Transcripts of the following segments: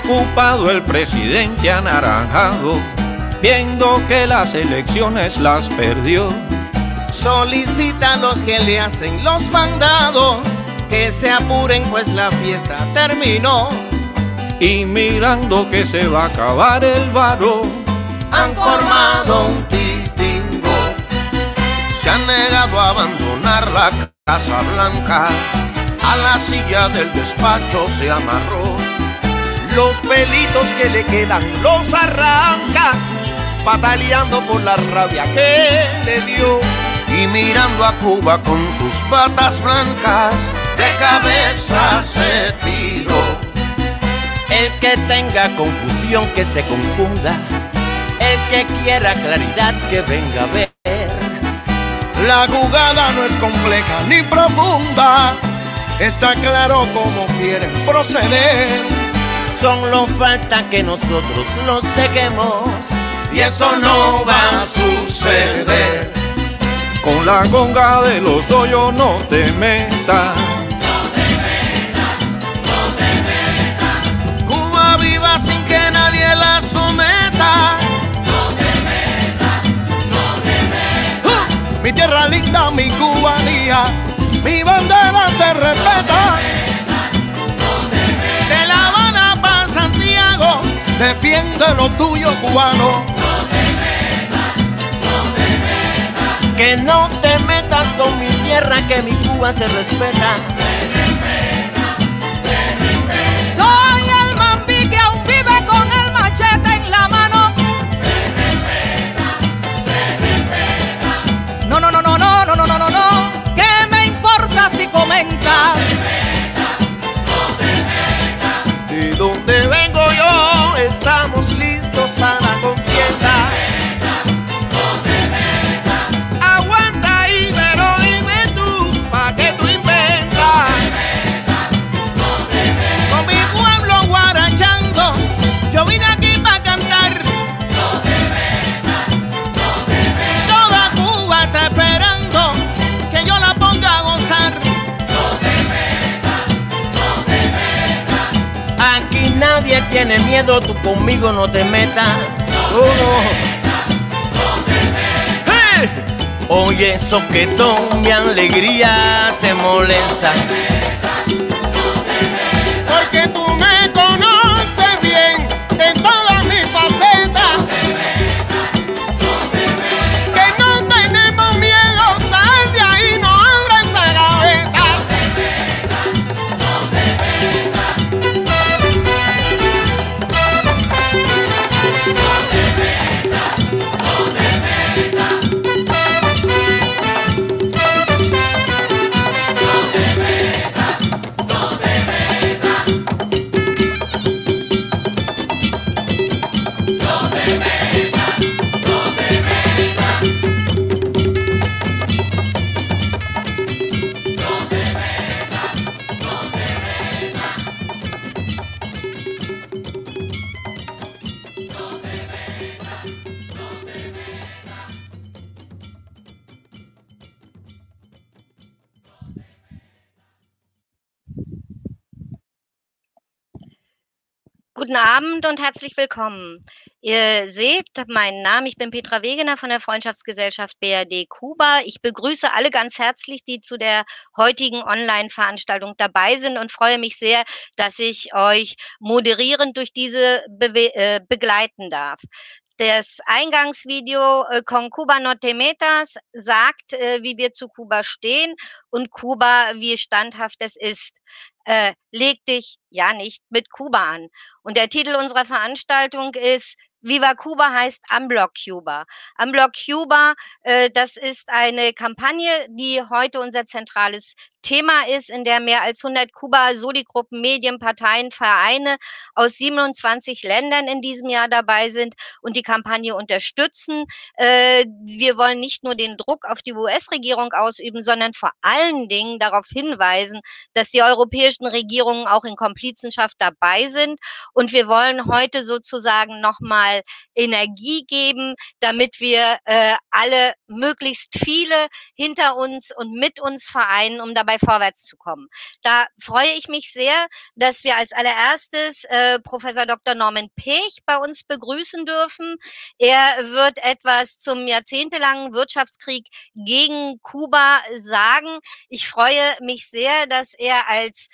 Preocupado el presidente anaranjado, viendo que las elecciones las perdió. Solicita a los que le hacen los mandados que se apuren, pues la fiesta terminó. Y mirando que se va a acabar el varo, han formado un titingo. Se han negado a abandonar la Casa Blanca, a la silla del despacho se amarró. Los pelitos que le quedan los arranca, pataleando por la rabia que le dio. Y mirando a Cuba con sus batas blancas, de cabeza se tiró. El que tenga confusión que se confunda, el que quiera claridad que venga a ver. La jugada no es compleja ni profunda, está claro cómo quieren proceder. Solo falta que nosotros los dejemos, y eso no va a suceder. Con la conga de los hoyos no te metas. Cuba viva sin que nadie la someta. Mi tierra linda, mi cubanía, mi bandera se respeta. De La Habana para Santiago, defiende lo tuyo, cubano. Que no te metas con mi tierra, que mi Cuba se respeta. Soy el mambí que aún vive con el machete en la mano. No, no, no, no, no, no, no, no, no, no. ¿Qué me importa si comentas? De donde vengo yo, estamos listos para la contienda. Aguanta ahí, pero dime tú, ¿pa' qué tú inventas? Con mi pueblo guarachando, yo vine aquí para cantar. Toda Cuba está esperando que yo la ponga a gozar. Aquí nadie tiene miedo, tú conmigo no te metas. Oh, ¡hey! Oye, soquetón, mi alegría te molesta. Porque tú me conoces bien en todas mis facetas. Que no tenemos miedo, sal de ahí, no abra esa gaveta. Guten Abend und herzlich willkommen. Ihr seht meinen Namen, ich bin Petra Wegener von der Freundschaftsgesellschaft BRD Kuba. Ich begrüße alle ganz herzlich, die zu der heutigen Online-Veranstaltung dabei sind und freue mich sehr, dass ich euch moderierend durch diese begleiten darf. Das Eingangsvideo Con Cuba no te metas sagt, wie wir zu Kuba stehen und Kuba, wie standhaft es ist. Leg dich ja nicht mit Kuba an. Und der Titel unserer Veranstaltung ist Viva Cuba heißt Unblock Cuba. Unblock Cuba, das ist eine Kampagne, die heute unser zentrales Thema ist, in der mehr als 100 Kuba-Soli-Gruppen, Medien, Parteien, Vereine aus 27 Ländern in diesem Jahr dabei sind und die Kampagne unterstützen. Wir wollen nicht nur den Druck auf die US-Regierung ausüben, sondern vor allen Dingen darauf hinweisen, dass die europäischen Regierungen auch in Komplizenschaft dabei sind. Und wir wollen heute sozusagen nochmal nochmal Energie geben, damit wir alle möglichst viele hinter uns und mit uns vereinen, um dabei vorwärts zu kommen. Da freue ich mich sehr, dass wir als allererstes Professor Dr. Norman Pech bei uns begrüßen dürfen. Er wird etwas zum jahrzehntelangen Wirtschaftskrieg gegen Kuba sagen. Ich freue mich sehr, dass er als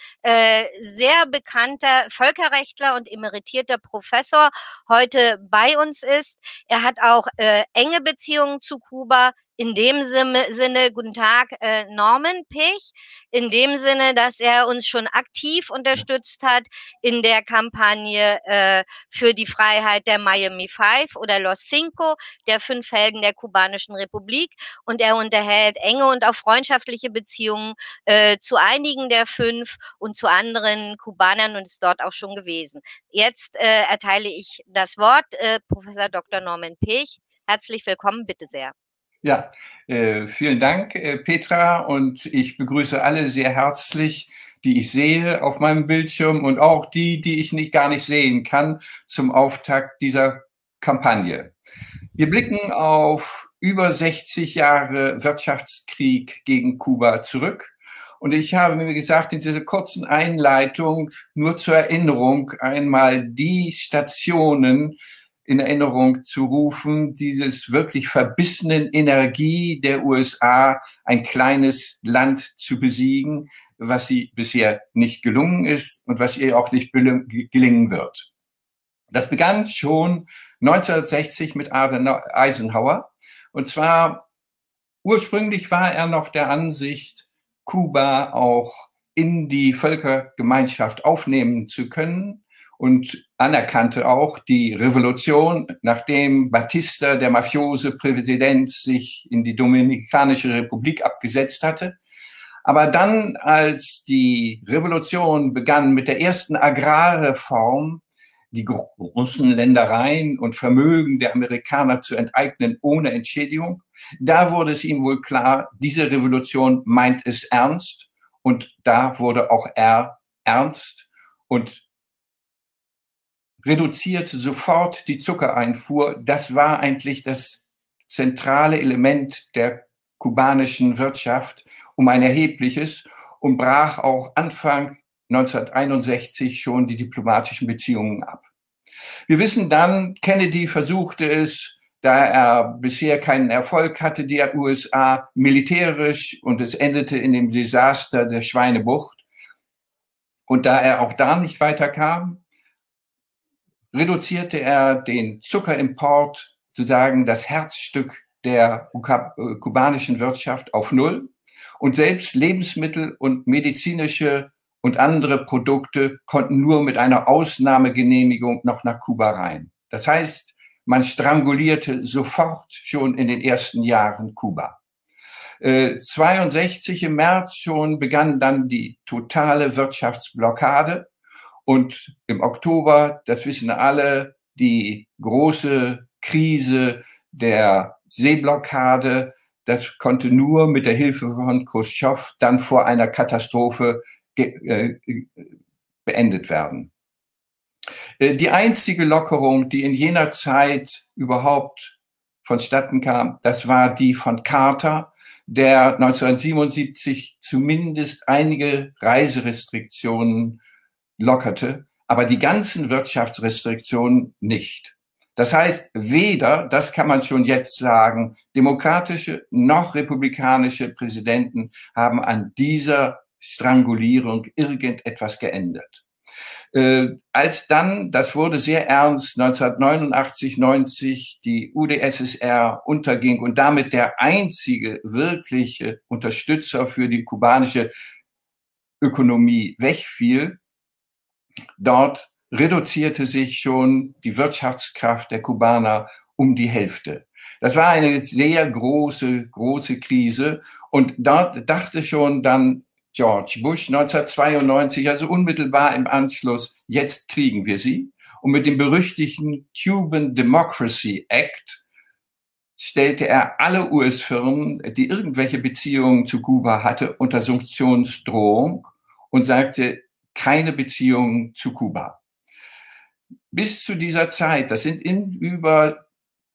sehr bekannter Völkerrechtler und emeritierter Professor heute bei uns ist. Er hat auch enge Beziehungen zu Kuba. In dem Sinne, guten Tag, Norman Pech, in dem Sinne, dass er uns schon aktiv unterstützt hat in der Kampagne für die Freiheit der Miami Five oder Los Cinco, der 5 Helden der kubanischen Republik. Und er unterhält enge und auch freundschaftliche Beziehungen zu einigen der 5 und zu anderen Kubanern und ist dort auch schon gewesen. Jetzt erteile ich das Wort Professor Dr. Norman Pech. Herzlich willkommen, bitte sehr. Ja, vielen Dank, Petra, und ich begrüße alle sehr herzlich, die ich sehe auf meinem Bildschirm und auch die ich gar nicht sehen kann, zum Auftakt dieser Kampagne. Wir blicken auf über 60 Jahre Wirtschaftskrieg gegen Kuba zurück. Und ich habe mir gesagt, in dieser kurzen Einleitung nur zur Erinnerung einmal die Stationen in Erinnerung zu rufen, dieses wirklich verbissenen Energie der USA, ein kleines Land zu besiegen, was sie bisher nicht gelungen ist und was ihr auch nicht gelingen wird. Das begann schon 1960 mit Eisenhower. Und zwar ursprünglich war er noch der Ansicht, Kuba auch in die Völkergemeinschaft aufnehmen zu können, und anerkannte auch die Revolution, nachdem Batista, der mafiose Präsident, sich in die Dominikanische Republik abgesetzt hatte. Aber dann, als die Revolution begann mit der ersten Agrarreform, die großen Ländereien und Vermögen der Amerikaner zu enteignen ohne Entschädigung, da wurde es ihm wohl klar, diese Revolution meint es ernst, und da wurde auch er ernst und reduzierte sofort die Zuckereinfuhr. Das war eigentlich das zentrale Element der kubanischen Wirtschaft um ein erhebliches und brach auch Anfang 1961 schon die diplomatischen Beziehungen ab. Wir wissen dann, Kennedy versuchte es, da er bisher keinen Erfolg hatte, die USA militärisch, und es endete in dem Desaster der Schweinebucht. Und da er auch da nicht weiterkam, reduzierte er den Zuckerimport, sozusagen das Herzstück der kubanischen Wirtschaft, auf 0. Und selbst Lebensmittel und medizinische und andere Produkte konnten nur mit einer Ausnahmegenehmigung noch nach Kuba rein. Das heißt, man strangulierte sofort schon in den ersten Jahren Kuba. 1962 im März schon begann dann die totale Wirtschaftsblockade. Und im Oktober, das wissen alle, die große Krise der Seeblockade, das konnte nur mit der Hilfe von Chruschtschow dann vor einer Katastrophe beendet werden. Die einzige Lockerung, die in jener Zeit überhaupt vonstatten kam, das war die von Carter, der 1977 zumindest einige Reiserestriktionen lockerte, aber die ganzen Wirtschaftsrestriktionen nicht. Das heißt, weder, das kann man schon jetzt sagen, demokratische noch republikanische Präsidenten haben an dieser Strangulierung irgendetwas geändert. Als dann, das wurde sehr ernst, 1989, 90 die UdSSR unterging und damit der einzige wirkliche Unterstützer für die kubanische Ökonomie wegfiel, dort reduzierte sich schon die Wirtschaftskraft der Kubaner um die Hälfte. Das war eine sehr große Krise, und dort dachte schon dann George Bush 1992, also unmittelbar im Anschluss, jetzt kriegen wir sie. Und mit dem berüchtigten Cuban Democracy Act stellte er alle US-Firmen, die irgendwelche Beziehungen zu Kuba hatte, unter Sanktionsdrohung und sagte, keine Beziehungen zu Kuba. Bis zu dieser Zeit, das sind in über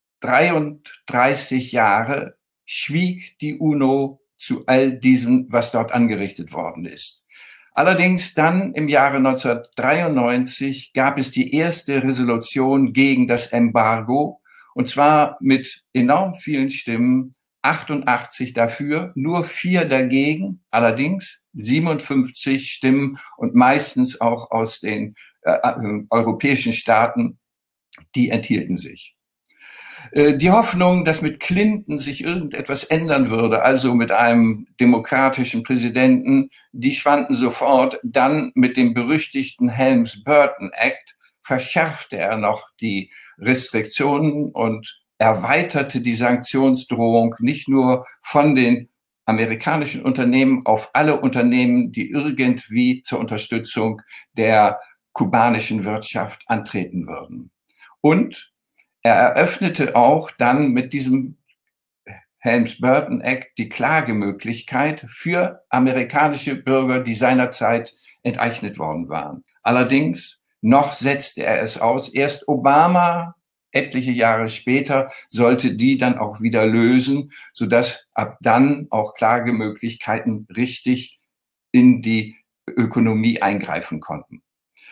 33 Jahre, schwieg die UNO zu all diesem, was dort angerichtet worden ist. Allerdings dann im Jahre 1993 gab es die erste Resolution gegen das Embargo, und zwar mit enorm vielen Stimmen, 88 dafür, nur 4 dagegen, allerdings 57 Stimmen und meistens auch aus den europäischen Staaten, die enthielten sich. Die Hoffnung, dass mit Clinton sich irgendetwas ändern würde, also mit einem demokratischen Präsidenten, die schwanden sofort. Dann mit dem berüchtigten Helms-Burton Act verschärfte er noch die Restriktionen und erweiterte die Sanktionsdrohung nicht nur von den amerikanischen Unternehmen auf alle Unternehmen, die irgendwie zur Unterstützung der kubanischen Wirtschaft antreten würden. Und er eröffnete auch dann mit diesem Helms-Burton Act die Klagemöglichkeit für amerikanische Bürger, die seinerzeit enteignet worden waren. Allerdings noch setzte er es aus. Erst Obama, etliche Jahre später, sollte die dann auch wieder lösen, sodass ab dann auch Klagemöglichkeiten richtig in die Ökonomie eingreifen konnten.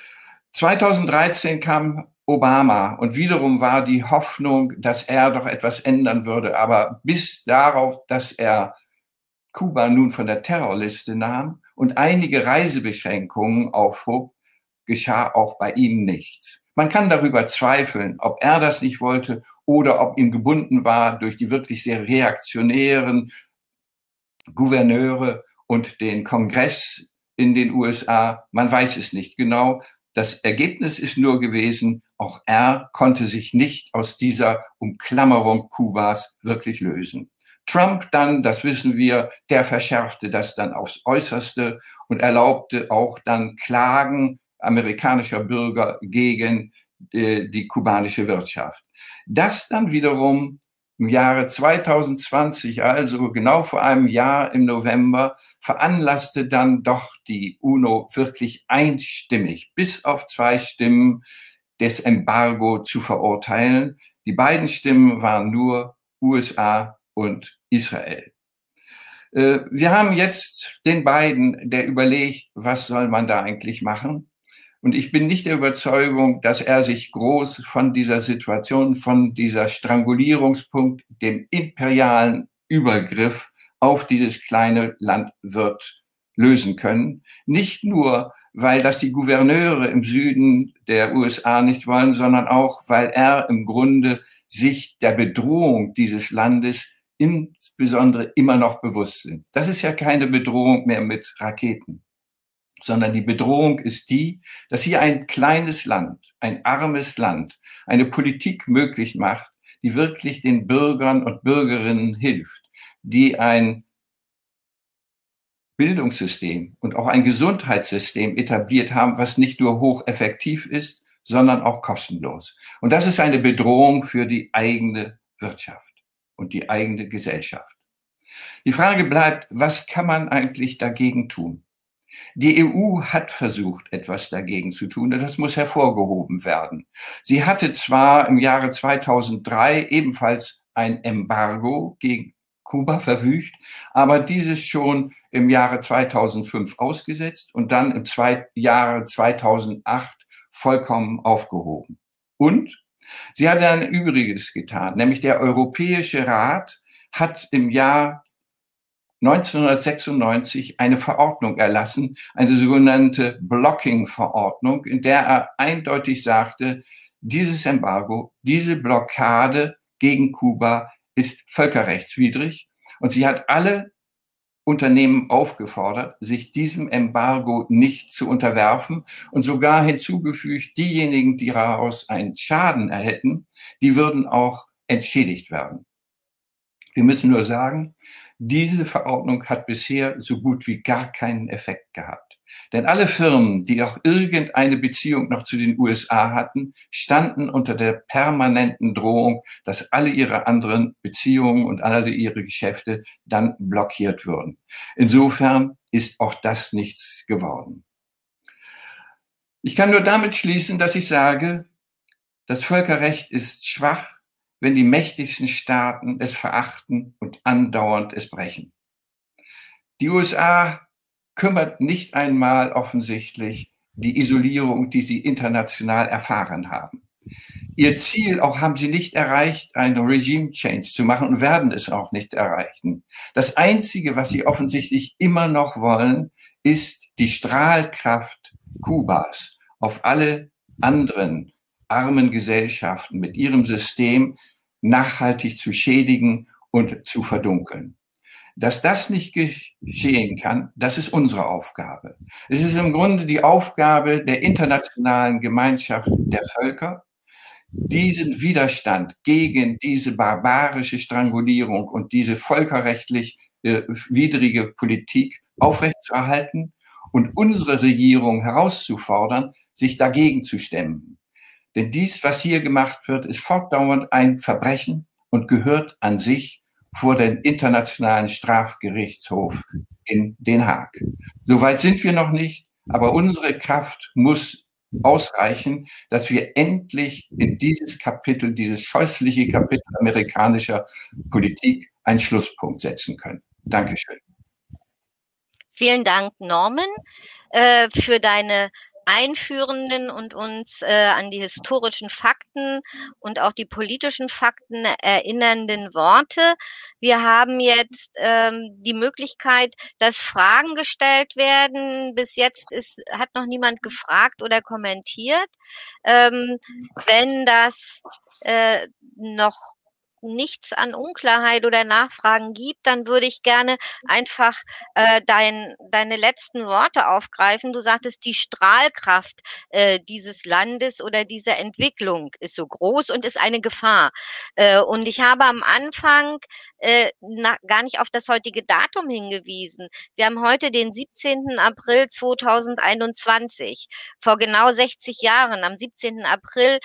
2013 kam Obama und wiederum war die Hoffnung, dass er doch etwas ändern würde. Aber bis darauf, dass er Kuba nun von der Terrorliste nahm und einige Reisebeschränkungen aufhob, geschah auch bei ihm nichts. Man kann darüber zweifeln, ob er das nicht wollte oder ob ihm gebunden war durch die wirklich sehr reaktionären Gouverneure und den Kongress in den USA. Man weiß es nicht genau. Das Ergebnis ist nur gewesen, auch er konnte sich nicht aus dieser Umklammerung Kubas wirklich lösen. Trump dann, das wissen wir, der verschärfte das dann aufs Äußerste und erlaubte auch dann Klagen amerikanischer Bürger gegen die kubanische Wirtschaft. Das dann wiederum im Jahre 2020, also genau vor einem Jahr im November, veranlasste dann doch die UNO wirklich einstimmig, bis auf 2 Stimmen, das Embargo zu verurteilen. Die beiden Stimmen waren nur USA und Israel. Wir haben jetzt den Biden, der überlegt, was soll man da eigentlich machen? Und ich bin nicht der Überzeugung, dass er sich groß von dieser Situation, von dieser Strangulierungspunkt, dem imperialen Übergriff auf dieses kleine Land wird lösen können. Nicht nur, weil das die Gouverneure im Süden der USA nicht wollen, sondern auch, weil er im Grunde sich der Bedrohung dieses Landes insbesondere immer noch bewusst sind. Das ist ja keine Bedrohung mehr mit Raketen, sondern die Bedrohung ist die, dass hier ein kleines Land, ein armes Land, eine Politik möglich macht, die wirklich den Bürgern und Bürgerinnen hilft, die ein Bildungssystem und auch ein Gesundheitssystem etabliert haben, was nicht nur hocheffektiv ist, sondern auch kostenlos. Und das ist eine Bedrohung für die eigene Wirtschaft und die eigene Gesellschaft. Die Frage bleibt, was kann man eigentlich dagegen tun? Die EU hat versucht, etwas dagegen zu tun. Das muss hervorgehoben werden. Sie hatte zwar im Jahre 2003 ebenfalls ein Embargo gegen Kuba verfügt, aber dieses schon im Jahre 2005 ausgesetzt und dann im Jahre 2008 vollkommen aufgehoben. Und sie hat ein Übriges getan, nämlich der Europäische Rat hat im Jahr 1996 eine Verordnung erlassen, eine sogenannte Blocking-Verordnung, in der er eindeutig sagte, dieses Embargo, diese Blockade gegen Kuba ist völkerrechtswidrig. Und sie hat alle Unternehmen aufgefordert, sich diesem Embargo nicht zu unterwerfen und sogar hinzugefügt, diejenigen, die daraus einen Schaden erhätten, die würden auch entschädigt werden. Wir müssen nur sagen, diese Verordnung hat bisher so gut wie gar keinen Effekt gehabt. Denn alle Firmen, die auch irgendeine Beziehung noch zu den USA hatten, standen unter der permanenten Drohung, dass alle ihre anderen Beziehungen und alle ihre Geschäfte dann blockiert würden. Insofern ist auch das nichts geworden. Ich kann nur damit schließen, dass ich sage, das Völkerrecht ist schwach, wenn die mächtigsten Staaten es verachten und andauernd es brechen. Die USA kümmert nicht einmal offensichtlich die Isolierung, die sie international erfahren haben. Ihr Ziel auch haben sie nicht erreicht, einen Regime Change zu machen und werden es auch nicht erreichen. Das Einzige, was sie offensichtlich immer noch wollen, ist die Strahlkraft Kubas auf alle anderen armen Gesellschaften mit ihrem System nachhaltig zu schädigen und zu verdunkeln. Dass das nicht geschehen kann, das ist unsere Aufgabe. Es ist im Grunde die Aufgabe der internationalen Gemeinschaft der Völker, diesen Widerstand gegen diese barbarische Strangulierung und diese völkerrechtlich widrige Politik aufrechtzuerhalten und unsere Regierung herauszufordern, sich dagegen zu stemmen. Denn dies, was hier gemacht wird, ist fortdauernd ein Verbrechen und gehört an sich vor den Internationalen Strafgerichtshof in Den Haag. Soweit sind wir noch nicht, aber unsere Kraft muss ausreichen, dass wir endlich in dieses Kapitel, dieses scheußliche Kapitel amerikanischer Politik einen Schlusspunkt setzen können. Dankeschön. Vielen Dank, Norman, für deine einführenden und uns an die historischen Fakten und auch die politischen Fakten erinnernden Worte. Wir haben jetzt die Möglichkeit, dass Fragen gestellt werden. Bis jetzt hat noch niemand gefragt oder kommentiert. Wenn das noch nichts an Unklarheit oder Nachfragen gibt, dann würde ich gerne einfach deine letzten Worte aufgreifen. Du sagtest, die Strahlkraft dieses Landes oder dieser Entwicklung ist so groß und ist eine Gefahr. Und ich habe am Anfang gar nicht auf das heutige Datum hingewiesen. Wir haben heute den 17. April 2021. Vor genau 60 Jahren, am 17. April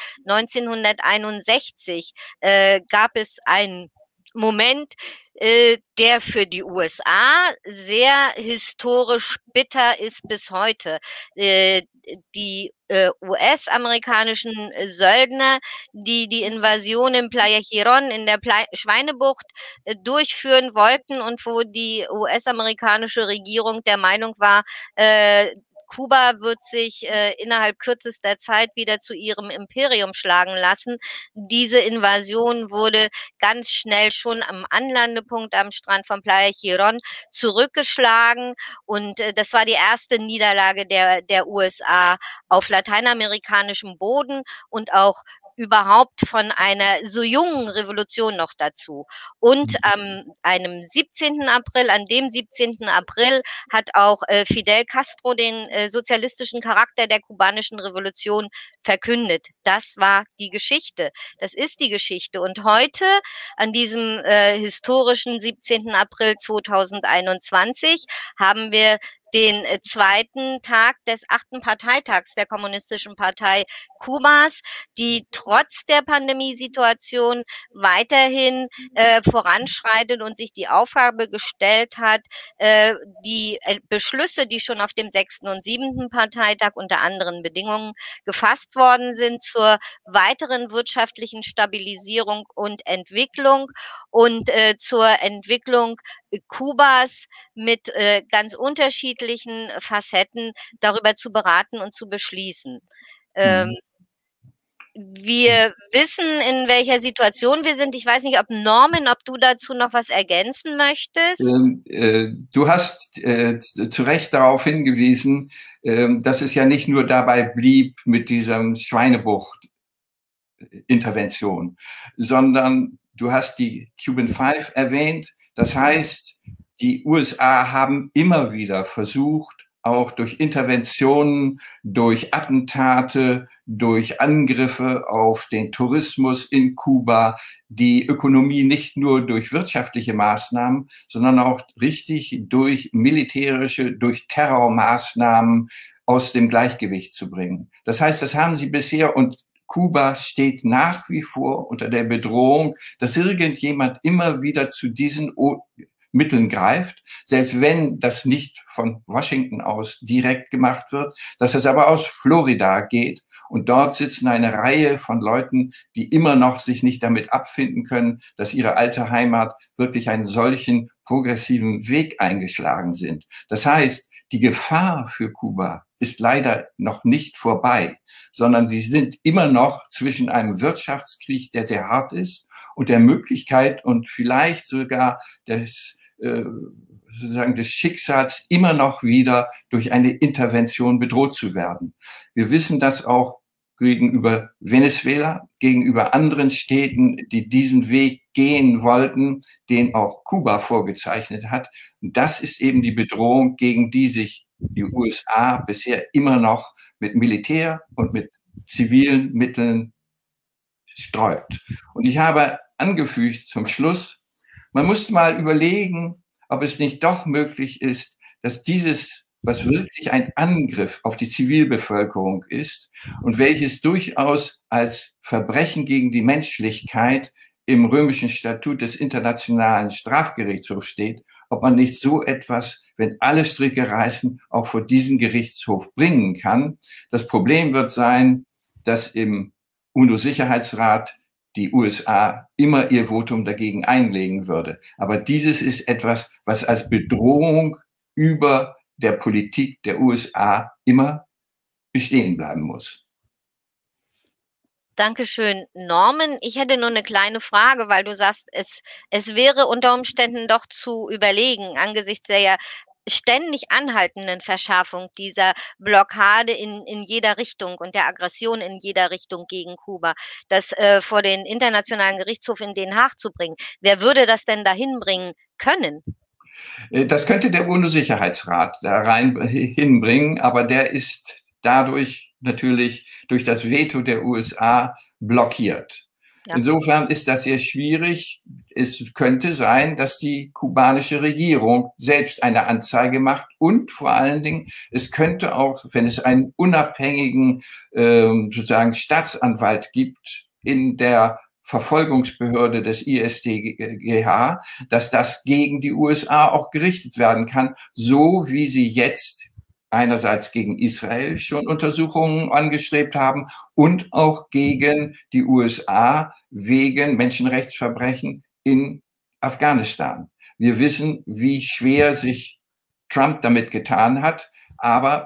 1961, gab es einen Moment, der für die USA sehr historisch bitter ist bis heute. Die US-amerikanischen Söldner, die die Invasion in Playa Girón in der Schweinebucht durchführen wollten und wo die US-amerikanische Regierung der Meinung war, Kuba wird sich innerhalb kürzester Zeit wieder zu ihrem Imperium schlagen lassen. Diese Invasion wurde ganz schnell schon am Anlandepunkt am Strand von Playa Girón zurückgeschlagen und das war die erste Niederlage der USA auf lateinamerikanischem Boden und auch überhaupt von einer so jungen Revolution noch dazu. Und an dem 17. April hat auch Fidel Castro den sozialistischen Charakter der kubanischen Revolution verkündet. Das war die Geschichte. Das ist die Geschichte. Und heute, an diesem historischen 17. April 2021, haben wir den zweiten Tag des 8. Parteitags der Kommunistischen Partei Kubas, die trotz der Pandemiesituation weiterhin voranschreitet und sich die Aufgabe gestellt hat, die Beschlüsse, die schon auf dem 6. und 7. Parteitag unter anderen Bedingungen gefasst worden sind, zur weiteren wirtschaftlichen Stabilisierung und Entwicklung und zur Entwicklung Kubas mit ganz unterschiedlichen Facetten darüber zu beraten und zu beschließen. Wir wissen, in welcher Situation wir sind. Ich weiß nicht, ob du dazu noch was ergänzen möchtest? Du hast zu Recht darauf hingewiesen, dass es ja nicht nur dabei blieb mit dieser Schweinebucht-Intervention, sondern du hast die Cuban Five erwähnt. Das heißt, die USA haben immer wieder versucht, auch durch Interventionen, durch Attentate, durch Angriffe auf den Tourismus in Kuba, die Ökonomie nicht nur durch wirtschaftliche Maßnahmen, sondern auch richtig durch militärische, durch Terrormaßnahmen aus dem Gleichgewicht zu bringen. Das heißt, das haben sie bisher und Kuba steht nach wie vor unter der Bedrohung, dass irgendjemand immer wieder zu diesen Mitteln greift, selbst wenn das nicht von Washington aus direkt gemacht wird, dass es aber aus Florida geht. Und dort sitzen eine Reihe von Leuten, die immer noch sich nicht damit abfinden können, dass ihre alte Heimat wirklich einen solchen progressiven Weg eingeschlagen sind. Das heißt, die Gefahr für Kuba ist leider noch nicht vorbei, sondern sie sind immer noch zwischen einem Wirtschaftskrieg, der sehr hart ist, und der Möglichkeit und vielleicht sogar sozusagen des Schicksals, immer noch wieder durch eine Intervention bedroht zu werden. Wir wissen das auch gegenüber Venezuela, gegenüber anderen Städten, die diesen Weg gehen wollten, den auch Kuba vorgezeichnet hat. Und das ist eben die Bedrohung, gegen die sich die USA bisher immer noch mit Militär und mit zivilen Mitteln sträubt. Und ich habe angefügt zum Schluss, man muss mal überlegen, ob es nicht doch möglich ist, dass dieses, was wirklich ein Angriff auf die Zivilbevölkerung ist und welches durchaus als Verbrechen gegen die Menschlichkeit im römischen Statut des Internationalen Strafgerichtshofs steht, ob man nicht so etwas, wenn alle Stricke reißen, auch vor diesen Gerichtshof bringen kann. Das Problem wird sein, dass im UNO-Sicherheitsrat die USA immer ihr Votum dagegen einlegen würde. Aber dieses ist etwas, was als Bedrohung über der Politik der USA immer bestehen bleiben muss. Dankeschön, Norman. Ich hätte nur eine kleine Frage, weil du sagst, es wäre unter Umständen doch zu überlegen, angesichts der ja ständig anhaltenden Verschärfung dieser Blockade in jeder Richtung und der Aggression in jeder Richtung gegen Kuba, das vor den Internationalen Gerichtshof in Den Haag zu bringen. Wer würde das denn dahin bringen können? Das könnte der UNO-Sicherheitsrat da rein hinbringen, aber der ist dadurch natürlich durch das Veto der USA blockiert. Ja. Insofern ist das sehr schwierig. Es könnte sein, dass die kubanische Regierung selbst eine Anzeige macht und vor allen Dingen, es könnte auch, wenn es einen unabhängigen sozusagen Staatsanwalt gibt in der Verfolgungsbehörde des ISTGH, dass das gegen die USA auch gerichtet werden kann, so wie sie jetzt einerseits gegen Israel schon Untersuchungen angestrebt haben und auch gegen die USA wegen Menschenrechtsverbrechen in Afghanistan. Wir wissen, wie schwer sich Trump damit getan hat, aber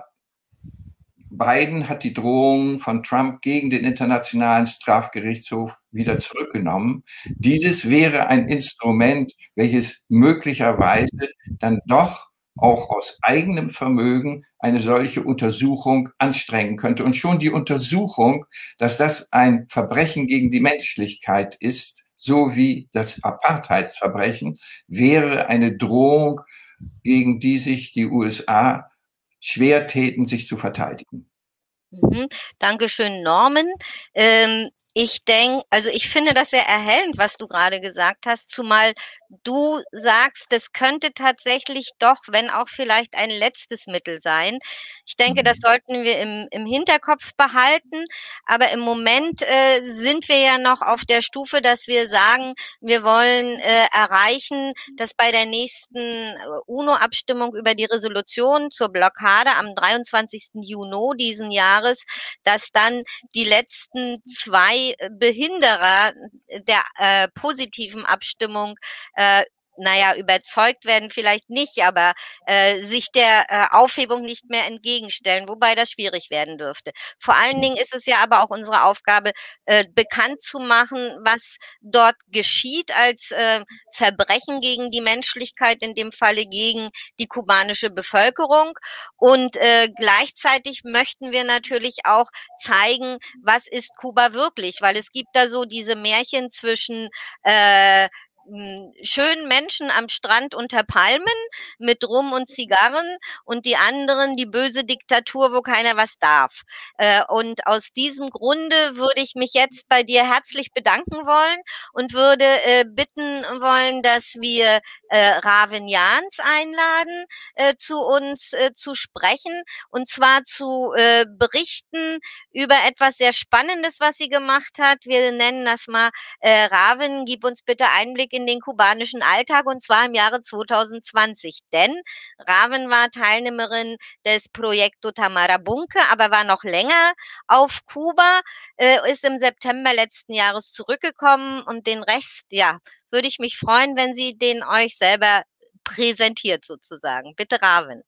Biden hat die Drohungen von Trump gegen den Internationalen Strafgerichtshof wieder zurückgenommen. Dieses wäre ein Instrument, welches möglicherweise dann doch auch aus eigenem Vermögen eine solche Untersuchung anstrengen könnte. Und schon die Untersuchung, dass das ein Verbrechen gegen die Menschlichkeit ist, so wie das Apartheidsverbrechen, wäre eine Drohung, gegen die sich die USA schwer täten, sich zu verteidigen. Dankeschön, Norman. Ich finde das sehr erhellend, was du gerade gesagt hast, zumal du sagst, das könnte tatsächlich doch, wenn auch vielleicht ein letztes Mittel sein. Ich denke, das sollten wir im Hinterkopf behalten, aber im Moment sind wir ja noch auf der Stufe, dass wir sagen, wir wollen erreichen, dass bei der nächsten UNO-Abstimmung über die Resolution zur Blockade am 23. Juni diesen Jahres, dass dann die letzten zwei Behinderer der positiven Abstimmung überzeugt werden vielleicht nicht, aber sich der Aufhebung nicht mehr entgegenstellen, wobei das schwierig werden dürfte. Vor allen Dingen ist es ja aber auch unsere Aufgabe, bekannt zu machen, was dort geschieht als Verbrechen gegen die Menschlichkeit, in dem Falle gegen die kubanische Bevölkerung. Und gleichzeitig möchten wir natürlich auch zeigen, was ist Kuba wirklich, weil es gibt da so diese Märchen zwischen schönen Menschen am Strand unter Palmen mit Rum und Zigarren und die anderen die böse Diktatur, wo keiner was darf. Und aus diesem Grunde würde ich mich jetzt bei dir herzlich bedanken wollen und würde bitten wollen, dass wir Raven Jans einladen, zu uns zu sprechen, und zwar zu berichten über etwas sehr Spannendes, was sie gemacht hat. Wir nennen das mal Raven, gib uns bitte Einblick in den kubanischen Alltag, und zwar im Jahre 2020. Denn Raven war Teilnehmerin des Proyecto Tamarabunke, aber war noch länger auf Kuba, ist im September letzten Jahres zurückgekommen, und den Rest, ja, würde ich mich freuen, wenn Sie den euch selber präsentiert sozusagen. Bitte, Raven.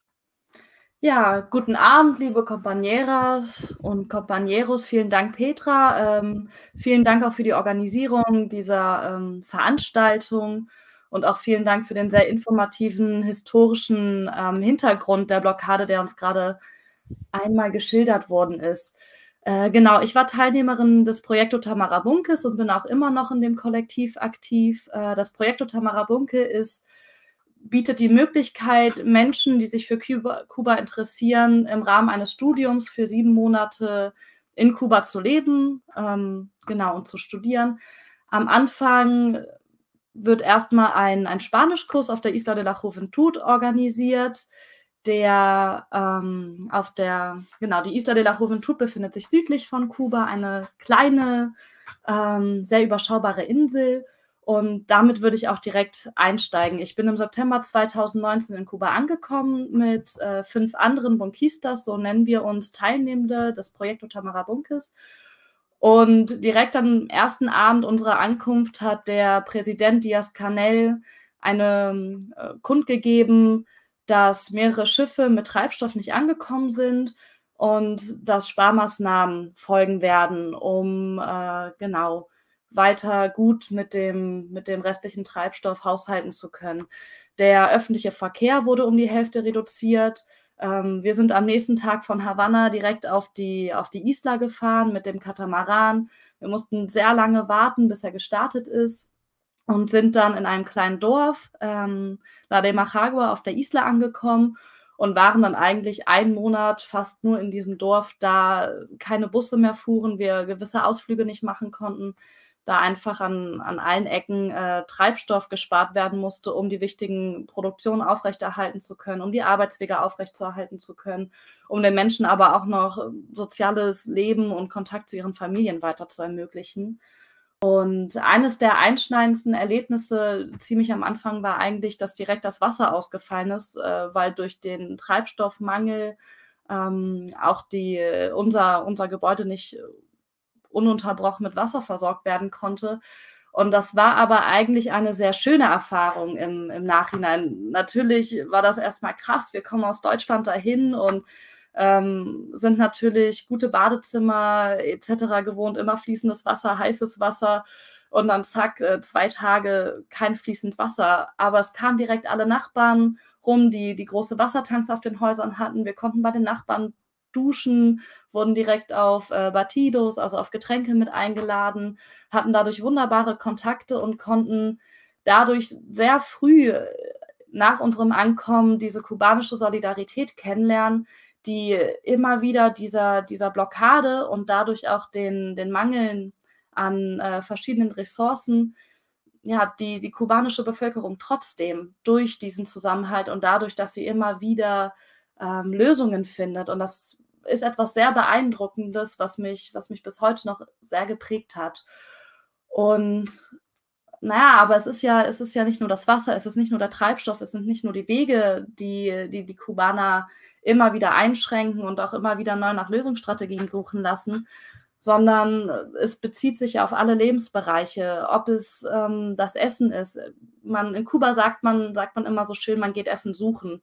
Ja, guten Abend, liebe Compañeras und Compañeros. Vielen Dank, Petra. Vielen Dank auch für die Organisierung dieser Veranstaltung und auch vielen Dank für den sehr informativen historischen Hintergrund der Blockade, der uns gerade einmal geschildert worden ist. Genau, ich war Teilnehmerin des Proyecto Tamarabunkes und bin auch immer noch in dem Kollektiv aktiv. Das Proyecto Tamarabunke bietet die Möglichkeit, Menschen, die sich für Kuba interessieren, im Rahmen eines Studiums für 7 Monate in Kuba zu leben, genau, und zu studieren. Am Anfang wird erstmal ein Spanischkurs auf der Isla de la Juventud organisiert, der die Isla de la Juventud befindet sich südlich von Kuba, eine kleine, sehr überschaubare Insel. Und damit würde ich auch direkt einsteigen. Ich bin im September 2019 in Kuba angekommen mit 5 anderen Bunquistas, so nennen wir uns, Teilnehmende des Proyecto Tamarabunkes. Und direkt am ersten Abend unserer Ankunft hat der Präsident Díaz-Canel kundgegeben, dass mehrere Schiffe mit Treibstoff nicht angekommen sind und dass Sparmaßnahmen folgen werden, um weiter gut mit dem restlichen Treibstoff haushalten zu können. Der öffentliche Verkehr wurde um die Hälfte reduziert. Wir sind am nächsten Tag von Havanna direkt auf die Isla gefahren mit dem Katamaran. Wir mussten sehr lange warten, bis er gestartet ist, und sind dann in einem kleinen Dorf, La de Majagua, auf der Isla angekommen und waren dann eigentlich 1 Monat fast nur in diesem Dorf, da keine Busse mehr fuhren, wir gewisse Ausflüge nicht machen konnten, da einfach an allen Ecken Treibstoff gespart werden musste, um die wichtigen Produktionen aufrechterhalten zu können, um die Arbeitswege aufrechtzuerhalten zu können, um den Menschen aber auch noch soziales Leben und Kontakt zu ihren Familien weiter zu ermöglichen. Und eines der einschneidendsten Erlebnisse ziemlich am Anfang war eigentlich, dass direkt das Wasser ausgefallen ist, weil durch den Treibstoffmangel auch unser Gebäude nicht ununterbrochen mit Wasser versorgt werden konnte. Und das war aber eigentlich eine sehr schöne Erfahrung im Nachhinein. Natürlich war das erstmal krass. Wir kommen aus Deutschland dahin und sind natürlich gute Badezimmer etc. gewohnt, immer fließendes Wasser, heißes Wasser, und dann zack, 2 Tage kein fließend Wasser. Aber es kamen direkt alle Nachbarn rum, die große Wassertanks auf den Häusern hatten. Wir konnten bei den Nachbarn duschen, wurden direkt auf Batidos, also auf Getränke mit eingeladen, hatten dadurch wunderbare Kontakte und konnten dadurch sehr früh nach unserem Ankommen diese kubanische Solidarität kennenlernen, die immer wieder dieser Blockade und dadurch auch den Mangeln an verschiedenen Ressourcen, ja, die kubanische Bevölkerung trotzdem durch diesen Zusammenhalt und dadurch, dass sie immer wieder Lösungen findet. Und das ist etwas sehr Beeindruckendes, was mich bis heute noch sehr geprägt hat. Und naja, aber es ist ja nicht nur das Wasser, es ist nicht nur der Treibstoff, es sind nicht nur die Wege, die Kubaner immer wieder einschränken und auch immer wieder neu nach Lösungsstrategien suchen lassen, sondern es bezieht sich ja auf alle Lebensbereiche, ob es das Essen ist. In Kuba sagt man immer so schön, man geht Essen suchen.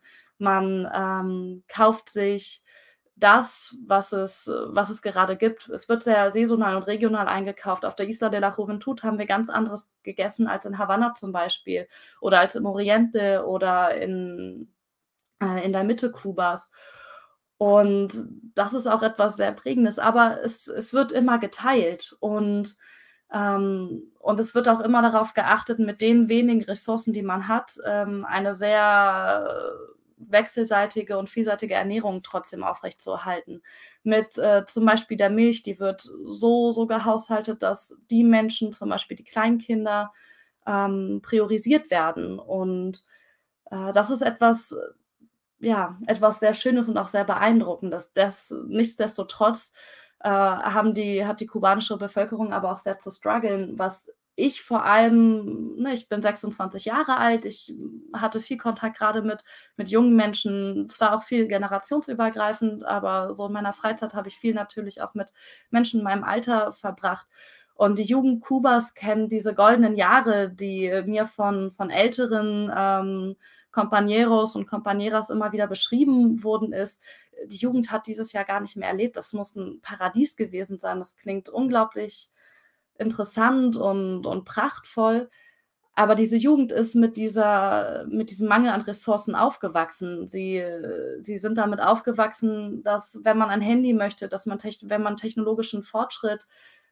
Man kauft sich das, was es gerade gibt. Es wird sehr saisonal und regional eingekauft. Auf der Isla de la Juventud haben wir ganz anderes gegessen als in Havanna zum Beispiel oder als im Oriente oder in der Mitte Kubas. Und das ist auch etwas sehr Prägendes, aber es wird immer geteilt und es wird auch immer darauf geachtet, mit den wenigen Ressourcen, die man hat, eine sehr wechselseitige und vielseitige Ernährung trotzdem aufrechtzuerhalten. Mit zum Beispiel der Milch, die wird so gehaushaltet, dass die Menschen, zum Beispiel die Kleinkinder, priorisiert werden. Und das ist etwas sehr Schönes und auch sehr Beeindruckendes. Nichtsdestotrotz hat die kubanische Bevölkerung aber auch sehr zu strugglen, was ich vor allem, ne, ich bin 26 Jahre alt, ich hatte viel Kontakt gerade mit jungen Menschen, zwar auch viel generationsübergreifend, aber so in meiner Freizeit habe ich viel natürlich auch mit Menschen in meinem Alter verbracht. Und die Jugend Kubas kennt diese goldenen Jahre, die mir von älteren Compañeros und Compañeras immer wieder beschrieben worden ist. Die Jugend hat dieses Jahr gar nicht mehr erlebt. Das muss ein Paradies gewesen sein. Das klingt unglaublich interessant und prachtvoll. Aber diese Jugend ist mit diesem Mangel an Ressourcen aufgewachsen. Sie sind damit aufgewachsen, dass, wenn man ein Handy möchte, wenn man technologischen Fortschritt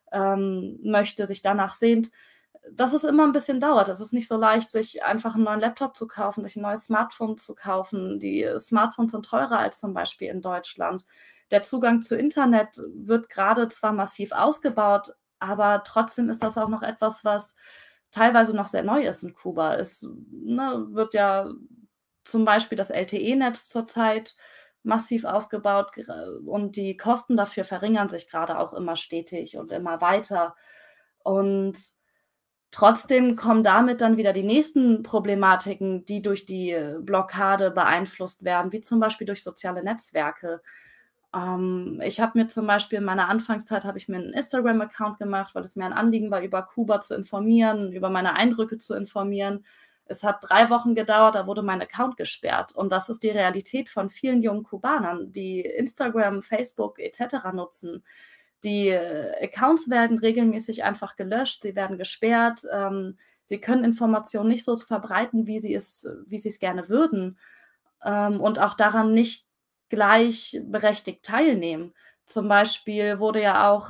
möchte, sich danach sehnt, dass es immer ein bisschen dauert. Es ist nicht so leicht, sich einfach einen neuen Laptop zu kaufen, sich ein neues Smartphone zu kaufen. Die Smartphones sind teurer als zum Beispiel in Deutschland. Der Zugang zu Internet wird gerade zwar massiv ausgebaut, aber trotzdem ist das auch noch etwas, was teilweise noch sehr neu ist in Kuba. Es wird ja zum Beispiel das LTE-Netz zurzeit massiv ausgebaut und die Kosten dafür verringern sich gerade auch immer stetig und immer weiter. Und trotzdem kommen damit dann wieder die nächsten Problematiken, die durch die Blockade beeinflusst werden, wie zum Beispiel durch soziale Netzwerke. Ich habe mir zum Beispiel in meiner Anfangszeit einen Instagram-Account gemacht, weil es mir ein Anliegen war, über Kuba zu informieren, über meine Eindrücke zu informieren. Es hat 3 Wochen gedauert, da wurde mein Account gesperrt. Und das ist die Realität von vielen jungen Kubanern, die Instagram, Facebook etc. nutzen. Die Accounts werden regelmäßig einfach gelöscht, sie werden gesperrt. Sie können Informationen nicht so verbreiten, wie sie es gerne würden, und auch daran nicht gleichberechtigt teilnehmen. Zum Beispiel wurde ja auch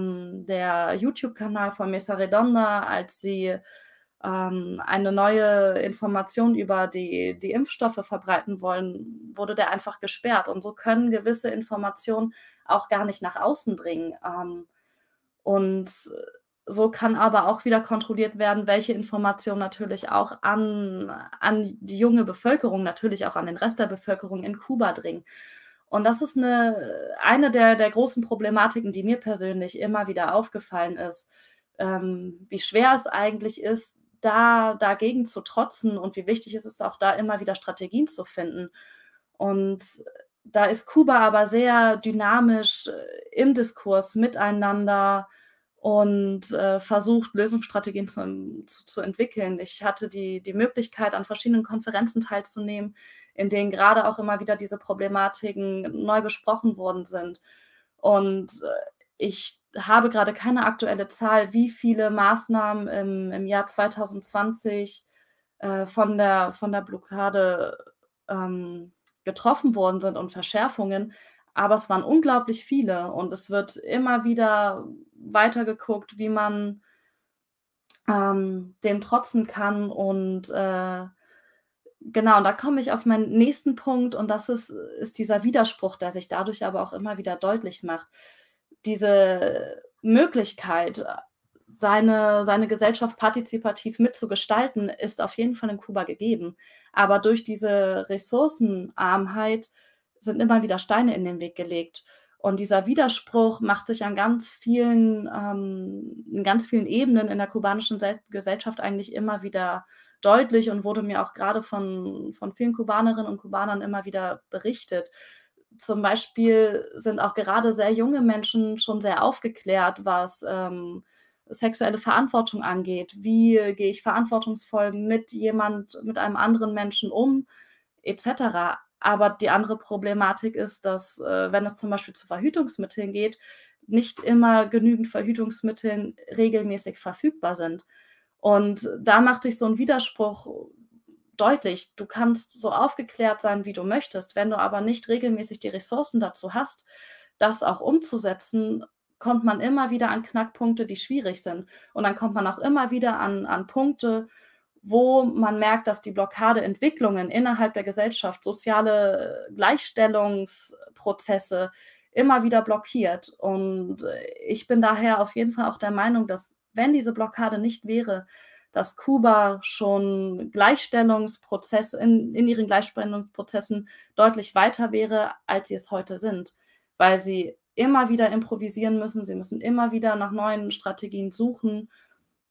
der YouTube-Kanal von Mesa Redonda, als sie eine neue Information über die Impfstoffe verbreiten wollen, wurde der einfach gesperrt. Und so können gewisse Informationen auch gar nicht nach außen dringen. Und so kann aber auch wieder kontrolliert werden, welche Informationen natürlich auch an die junge Bevölkerung, natürlich auch an den Rest der Bevölkerung in Kuba dringen. Und das ist eine der großen Problematiken, die mir persönlich immer wieder aufgefallen ist, wie schwer es eigentlich ist, dagegen zu trotzen und wie wichtig es ist, auch da immer wieder Strategien zu finden. Und da ist Kuba aber sehr dynamisch im Diskurs miteinander und versucht, Lösungsstrategien zu entwickeln. Ich hatte die Möglichkeit, an verschiedenen Konferenzen teilzunehmen, in denen gerade auch immer wieder diese Problematiken neu besprochen worden sind. Und ich habe gerade keine aktuelle Zahl, wie viele Maßnahmen im Jahr 2020 von der Blockade getroffen worden sind und Verschärfungen, aber es waren unglaublich viele und es wird immer wieder weitergeguckt, wie man dem trotzen kann. Und genau, und da komme ich auf meinen nächsten Punkt, und das ist dieser Widerspruch, der sich dadurch aber auch immer wieder deutlich macht. Diese Möglichkeit, seine Gesellschaft partizipativ mitzugestalten, ist auf jeden Fall in Kuba gegeben. Aber durch diese Ressourcenarmheit sind immer wieder Steine in den Weg gelegt. Und dieser Widerspruch macht sich in ganz vielen Ebenen in der kubanischen Gesellschaft eigentlich immer wieder deutlich und wurde mir auch gerade von vielen Kubanerinnen und Kubanern immer wieder berichtet. Zum Beispiel sind auch gerade sehr junge Menschen schon sehr aufgeklärt, was sexuelle Verantwortung angeht. Wie gehe ich verantwortungsvoll mit einem anderen Menschen um, etc. Aber die andere Problematik ist, dass, wenn es zum Beispiel zu Verhütungsmitteln geht, nicht immer genügend Verhütungsmittel regelmäßig verfügbar sind. Und da macht sich so ein Widerspruch deutlich. Du kannst so aufgeklärt sein, wie du möchtest. Wenn du aber nicht regelmäßig die Ressourcen dazu hast, das auch umzusetzen, kommt man immer wieder an Knackpunkte, die schwierig sind. Und dann kommt man auch immer wieder an Punkte, wo man merkt, dass die Blockadeentwicklungen innerhalb der Gesellschaft, soziale Gleichstellungsprozesse immer wieder blockiert. Und ich bin daher auf jeden Fall auch der Meinung, dass, wenn diese Blockade nicht wäre, dass Kuba schon in ihren Gleichstellungsprozessen deutlich weiter wäre, als sie es heute sind, weil sie immer wieder improvisieren müssen, sie müssen immer wieder nach neuen Strategien suchen.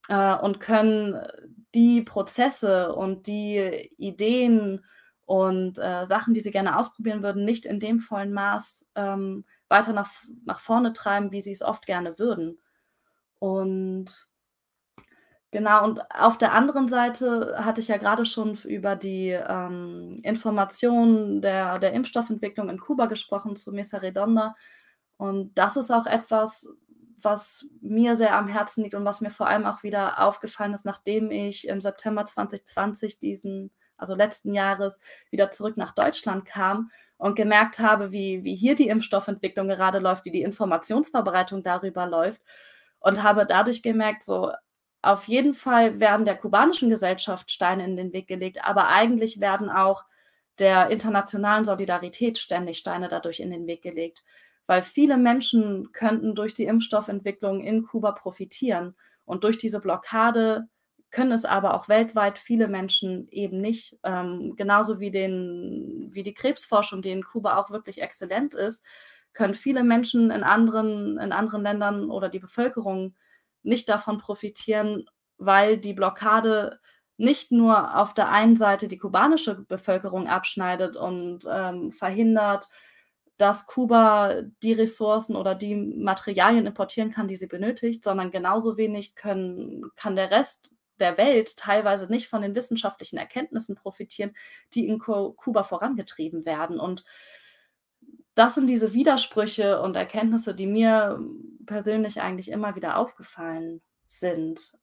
und können die Prozesse und die Ideen und Sachen, die sie gerne ausprobieren würden, nicht in dem vollen Maß weiter nach vorne treiben, wie sie es oft gerne würden. Und genau, und auf der anderen Seite hatte ich ja gerade schon über die Information der Impfstoffentwicklung in Kuba gesprochen, zu Mesa Redonda. Und das ist auch etwas, was mir sehr am Herzen liegt und was mir vor allem auch wieder aufgefallen ist, nachdem ich im September 2020 also letzten Jahres, wieder zurück nach Deutschland kam und gemerkt habe, wie hier die Impfstoffentwicklung gerade läuft, wie die Informationsverbreitung darüber läuft, und habe dadurch gemerkt, so auf jeden Fall werden der kubanischen Gesellschaft Steine in den Weg gelegt, aber eigentlich werden auch der internationalen Solidarität ständig Steine dadurch in den Weg gelegt, weil viele Menschen könnten durch die Impfstoffentwicklung in Kuba profitieren, und durch diese Blockade können es aber auch weltweit viele Menschen eben nicht. Genauso wie die Krebsforschung, die in Kuba auch wirklich exzellent ist, können viele Menschen in anderen Ländern oder die Bevölkerung nicht davon profitieren, weil die Blockade nicht nur auf der einen Seite die kubanische Bevölkerung abschneidet und verhindert, dass Kuba die Ressourcen oder die Materialien importieren kann, die sie benötigt, sondern genauso wenig kann der Rest der Welt teilweise nicht von den wissenschaftlichen Erkenntnissen profitieren, die in Kuba vorangetrieben werden. Und das sind diese Widersprüche und Erkenntnisse, die mir persönlich eigentlich immer wieder aufgefallen sind.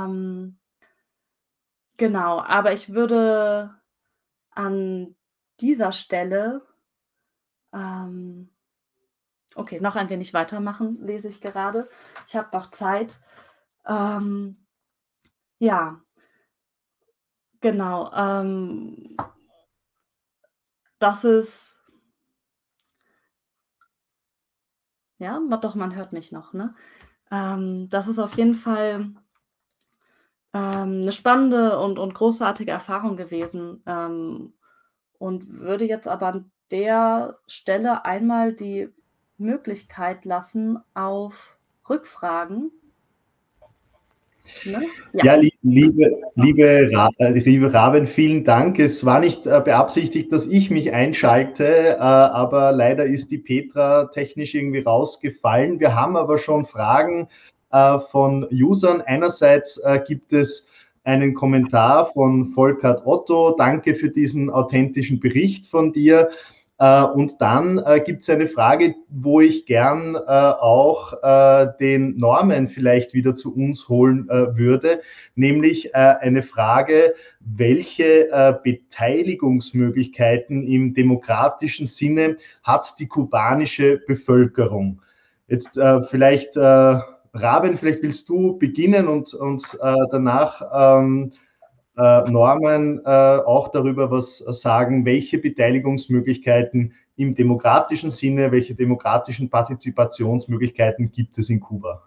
Genau, aber ich würde an dieser Stelle okay, noch ein wenig weitermachen, lese ich gerade. Ich habe noch Zeit. Ja, genau. Das ist ja, doch, man hört mich noch, ne? Das ist auf jeden Fall 'ne spannende und großartige Erfahrung gewesen, und würde jetzt aber an der Stelle einmal die Möglichkeit lassen auf Rückfragen. Ne? Ja, liebe Raven, vielen Dank. Es war nicht beabsichtigt, dass ich mich einschalte, aber leider ist die Petra technisch irgendwie rausgefallen. Wir haben aber schon Fragen von Usern. Einerseits gibt es einen Kommentar von Volkert Otto. Danke für diesen authentischen Bericht von dir. Und dann gibt es eine Frage, wo ich gern auch den Norman vielleicht wieder zu uns holen würde, nämlich eine Frage, welche Beteiligungsmöglichkeiten im demokratischen Sinne hat die kubanische Bevölkerung? Jetzt vielleicht, Raven, vielleicht willst du beginnen und danach Norman auch darüber was sagen, welche Beteiligungsmöglichkeiten im demokratischen Sinne, welche demokratischen Partizipationsmöglichkeiten gibt es in Kuba?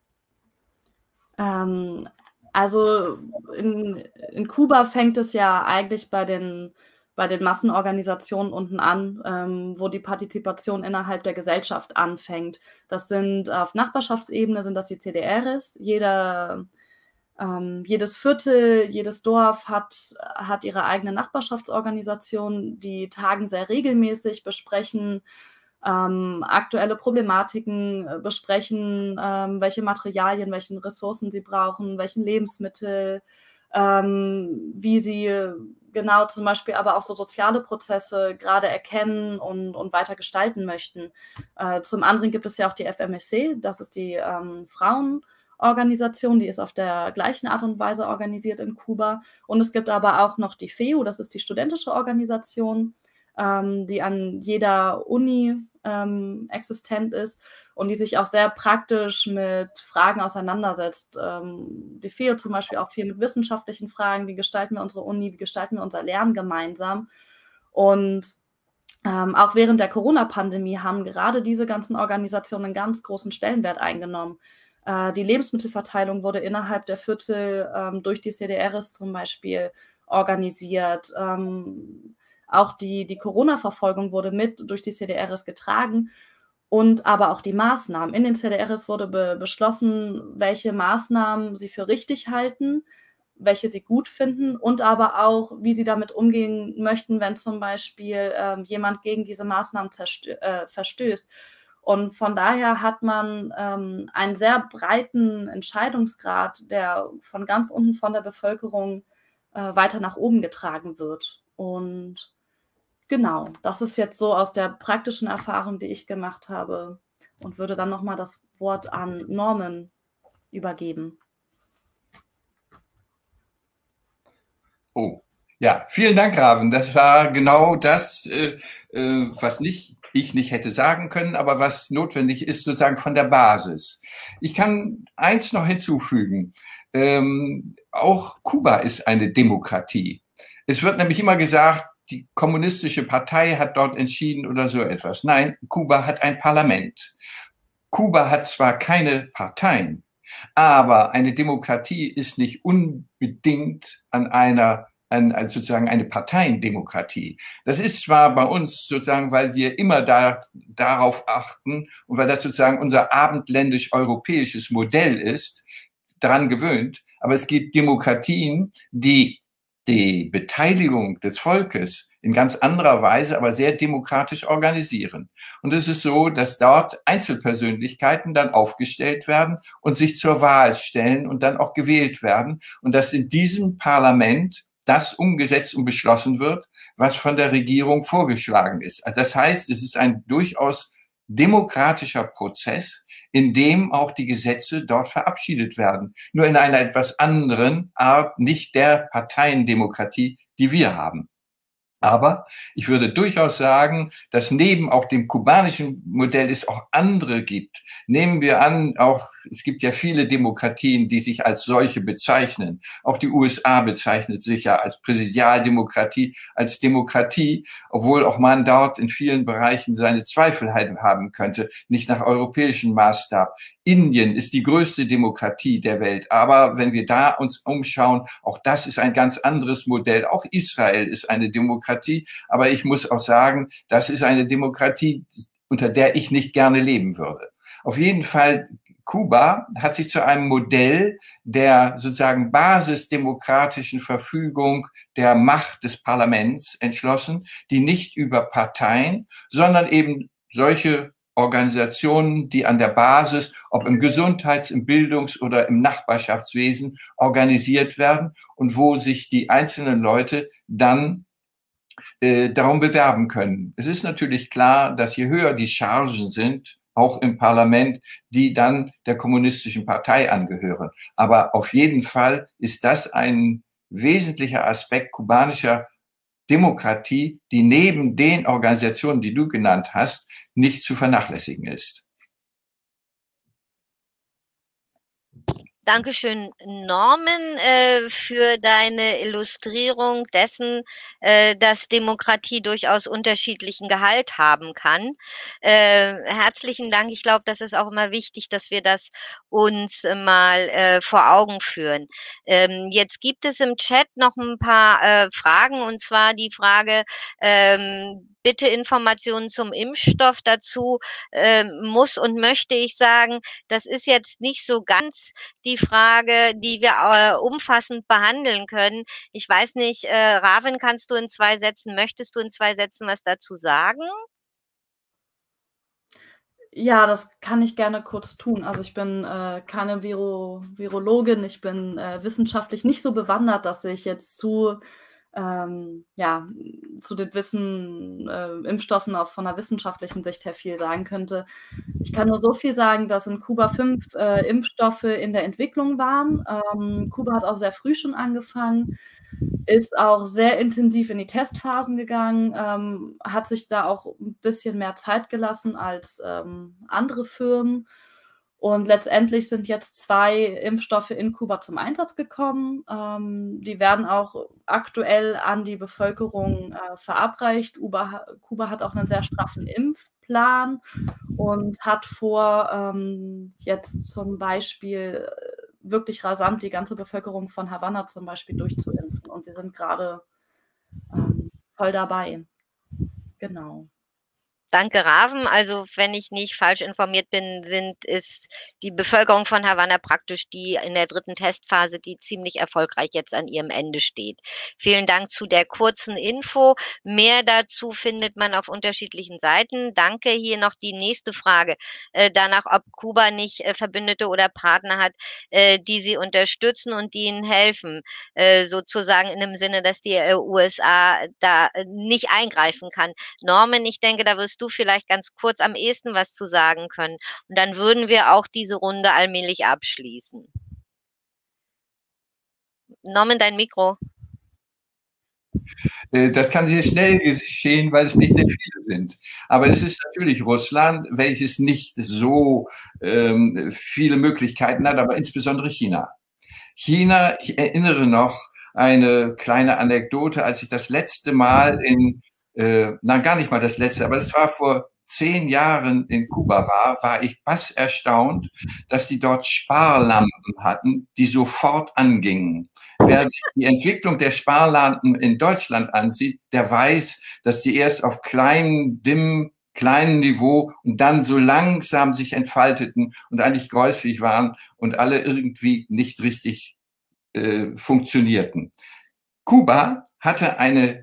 Also in Kuba fängt es ja eigentlich bei den Massenorganisationen unten an, wo die Partizipation innerhalb der Gesellschaft anfängt. Das sind auf Nachbarschaftsebene sind das die CDRs. Jedes Viertel, jedes Dorf hat ihre eigene Nachbarschaftsorganisation, die tagen sehr regelmäßig, besprechen aktuelle Problematiken, besprechen, welche Materialien, welche Ressourcen sie brauchen, welchen Lebensmittel, wie sie genau zum Beispiel aber auch so soziale Prozesse gerade erkennen und weiter gestalten möchten. Zum anderen gibt es ja auch die FMSC, das ist die Frauenorganisation, die ist auf der gleichen Art und Weise organisiert in Kuba. Und es gibt aber auch noch die FEU, das ist die studentische Organisation, die an jeder Uni existent ist und die sich auch sehr praktisch mit Fragen auseinandersetzt. Die FEU zum Beispiel auch viel mit wissenschaftlichen Fragen, wie gestalten wir unsere Uni, wie gestalten wir unser Lernen gemeinsam. Und auch während der Corona-Pandemie haben gerade diese ganzen Organisationen einen ganz großen Stellenwert eingenommen. Die Lebensmittelverteilung wurde innerhalb der Viertel durch die CDRs zum Beispiel organisiert. Auch die Corona-Verfolgung wurde mit durch die CDRs getragen. und aber auch die Maßnahmen. In den CDRs wurde beschlossen, welche Maßnahmen sie für richtig halten, welche sie gut finden und aber auch, wie sie damit umgehen möchten, wenn zum Beispiel jemand gegen diese Maßnahmen verstößt. Und von daher hat man einen sehr breiten Entscheidungsgrad, der von ganz unten von der Bevölkerung weiter nach oben getragen wird. Und genau, das ist jetzt so aus der praktischen Erfahrung, die ich gemacht habe, und würde dann nochmal das Wort an Norman übergeben. Oh, ja, vielen Dank, Raven. Das war genau das, was ich nicht hätte sagen können, aber was notwendig ist, sozusagen von der Basis. Ich kann eins noch hinzufügen. Auch Kuba ist eine Demokratie. Es wird nämlich immer gesagt, die kommunistische Partei hat dort entschieden oder so etwas. Nein, Kuba hat ein Parlament. Kuba hat zwar keine Parteien, aber eine Demokratie ist nicht unbedingt sozusagen eine Parteiendemokratie. Das ist zwar bei uns sozusagen, weil wir immer darauf achten und weil das sozusagen unser abendländisch-europäisches Modell ist, daran gewöhnt, aber es gibt Demokratien, die die Beteiligung des Volkes in ganz anderer Weise, aber sehr demokratisch organisieren. Und es ist so, dass dort Einzelpersönlichkeiten dann aufgestellt werden und sich zur Wahl stellen und dann auch gewählt werden und dass in diesem Parlament das umgesetzt und beschlossen wird, was von der Regierung vorgeschlagen ist. Also das heißt, es ist ein durchaus demokratischer Prozess, in dem auch die Gesetze dort verabschiedet werden. Nur in einer etwas anderen Art, nicht der Parteiendemokratie, die wir haben. Aber ich würde durchaus sagen, dass neben auch dem kubanischen Modell es auch andere gibt. Nehmen wir an, es gibt ja viele Demokratien, die sich als solche bezeichnen. Auch die USA bezeichnet sich ja als Präsidialdemokratie, als Demokratie, obwohl auch man dort in vielen Bereichen seine Zweifel haben könnte, nicht nach europäischem Maßstab. Indien ist die größte Demokratie der Welt. Aber wenn wir da uns umschauen, auch das ist ein ganz anderes Modell. Auch Israel ist eine Demokratie. Aber ich muss auch sagen, das ist eine Demokratie, unter der ich nicht gerne leben würde. Auf jeden Fall, Kuba hat sich zu einem Modell der sozusagen basisdemokratischen Verfügung der Macht des Parlaments entschlossen, die nicht über Parteien, sondern eben solche Organisationen, die an der Basis, ob im Gesundheits-, im Bildungs- oder im Nachbarschaftswesen organisiert werden und wo sich die einzelnen Leute dann darum bewerben können. Es ist natürlich klar, dass je höher die Chargen sind, auch im Parlament, die dann der kommunistischen Partei angehören. Aber auf jeden Fall ist das ein wesentlicher Aspekt kubanischer Demokratie, die neben den Organisationen, die du genannt hast, nicht zu vernachlässigen ist. Dankeschön, Norman, für deine Illustrierung dessen, dass Demokratie durchaus unterschiedlichen Gehalt haben kann. Herzlichen Dank. Ich glaube, das ist auch immer wichtig, dass wir das uns mal vor Augen führen. Jetzt gibt es im Chat noch ein paar Fragen, und zwar die Frage, bitte Informationen zum Impfstoff dazu, muss und möchte ich sagen, das ist jetzt nicht so ganz die Frage, die wir umfassend behandeln können. Ich weiß nicht, Raven, möchtest du in 2 Sätzen was dazu sagen? Ja, das kann ich gerne kurz tun. Also ich bin keine Virologin, ich bin wissenschaftlich nicht so bewandert, dass ich jetzt zu den Impfstoffen auch von der wissenschaftlichen Sicht her viel sagen könnte. Ich kann nur so viel sagen, dass in Kuba 5 Impfstoffe in der Entwicklung waren. Kuba hat auch sehr früh schon angefangen, ist auch sehr intensiv in die Testphasen gegangen, hat sich da auch ein bisschen mehr Zeit gelassen als andere Firmen. Und letztendlich sind jetzt 2 Impfstoffe in Kuba zum Einsatz gekommen. Die werden auch aktuell an die Bevölkerung verabreicht. Kuba hat auch einen sehr straffen Impfplan und hat vor, jetzt zum Beispiel wirklich rasant die ganze Bevölkerung von Havanna zum Beispiel durchzuimpfen. Und sie sind gerade voll dabei. Genau. Danke, Raven. Also, wenn ich nicht falsch informiert bin, ist die Bevölkerung von Havanna praktisch die in der 3. Testphase, die ziemlich erfolgreich jetzt an ihrem Ende steht. Vielen Dank zu der kurzen Info. Mehr dazu findet man auf unterschiedlichen Seiten. Danke. Hier noch die nächste Frage, danach, ob Kuba nicht Verbündete oder Partner hat, die sie unterstützen und die ihnen helfen, sozusagen in dem Sinne, dass die USA da nicht eingreifen kann. Norman, ich denke, da wirst du vielleicht ganz kurz am ehesten was zu sagen können. Und dann würden wir auch diese Runde allmählich abschließen. Norman, dein Mikro. Das kann sehr schnell geschehen, weil es nicht sehr viele sind. Aber es ist natürlich Russland, welches nicht so viele Möglichkeiten hat, aber insbesondere China. China, ich erinnere noch eine kleine Anekdote, als ich das letzte Mal nein, gar nicht mal das letzte, aber es war vor 10 Jahren in Kuba war ich erstaunt, dass die dort Sparlampen hatten, die sofort angingen. Wer sich die Entwicklung der Sparlampen in Deutschland ansieht, der weiß, dass die erst auf kleinem Niveau und dann so langsam sich entfalteten und eigentlich gräuslich waren und alle irgendwie nicht richtig funktionierten. Kuba hatte eine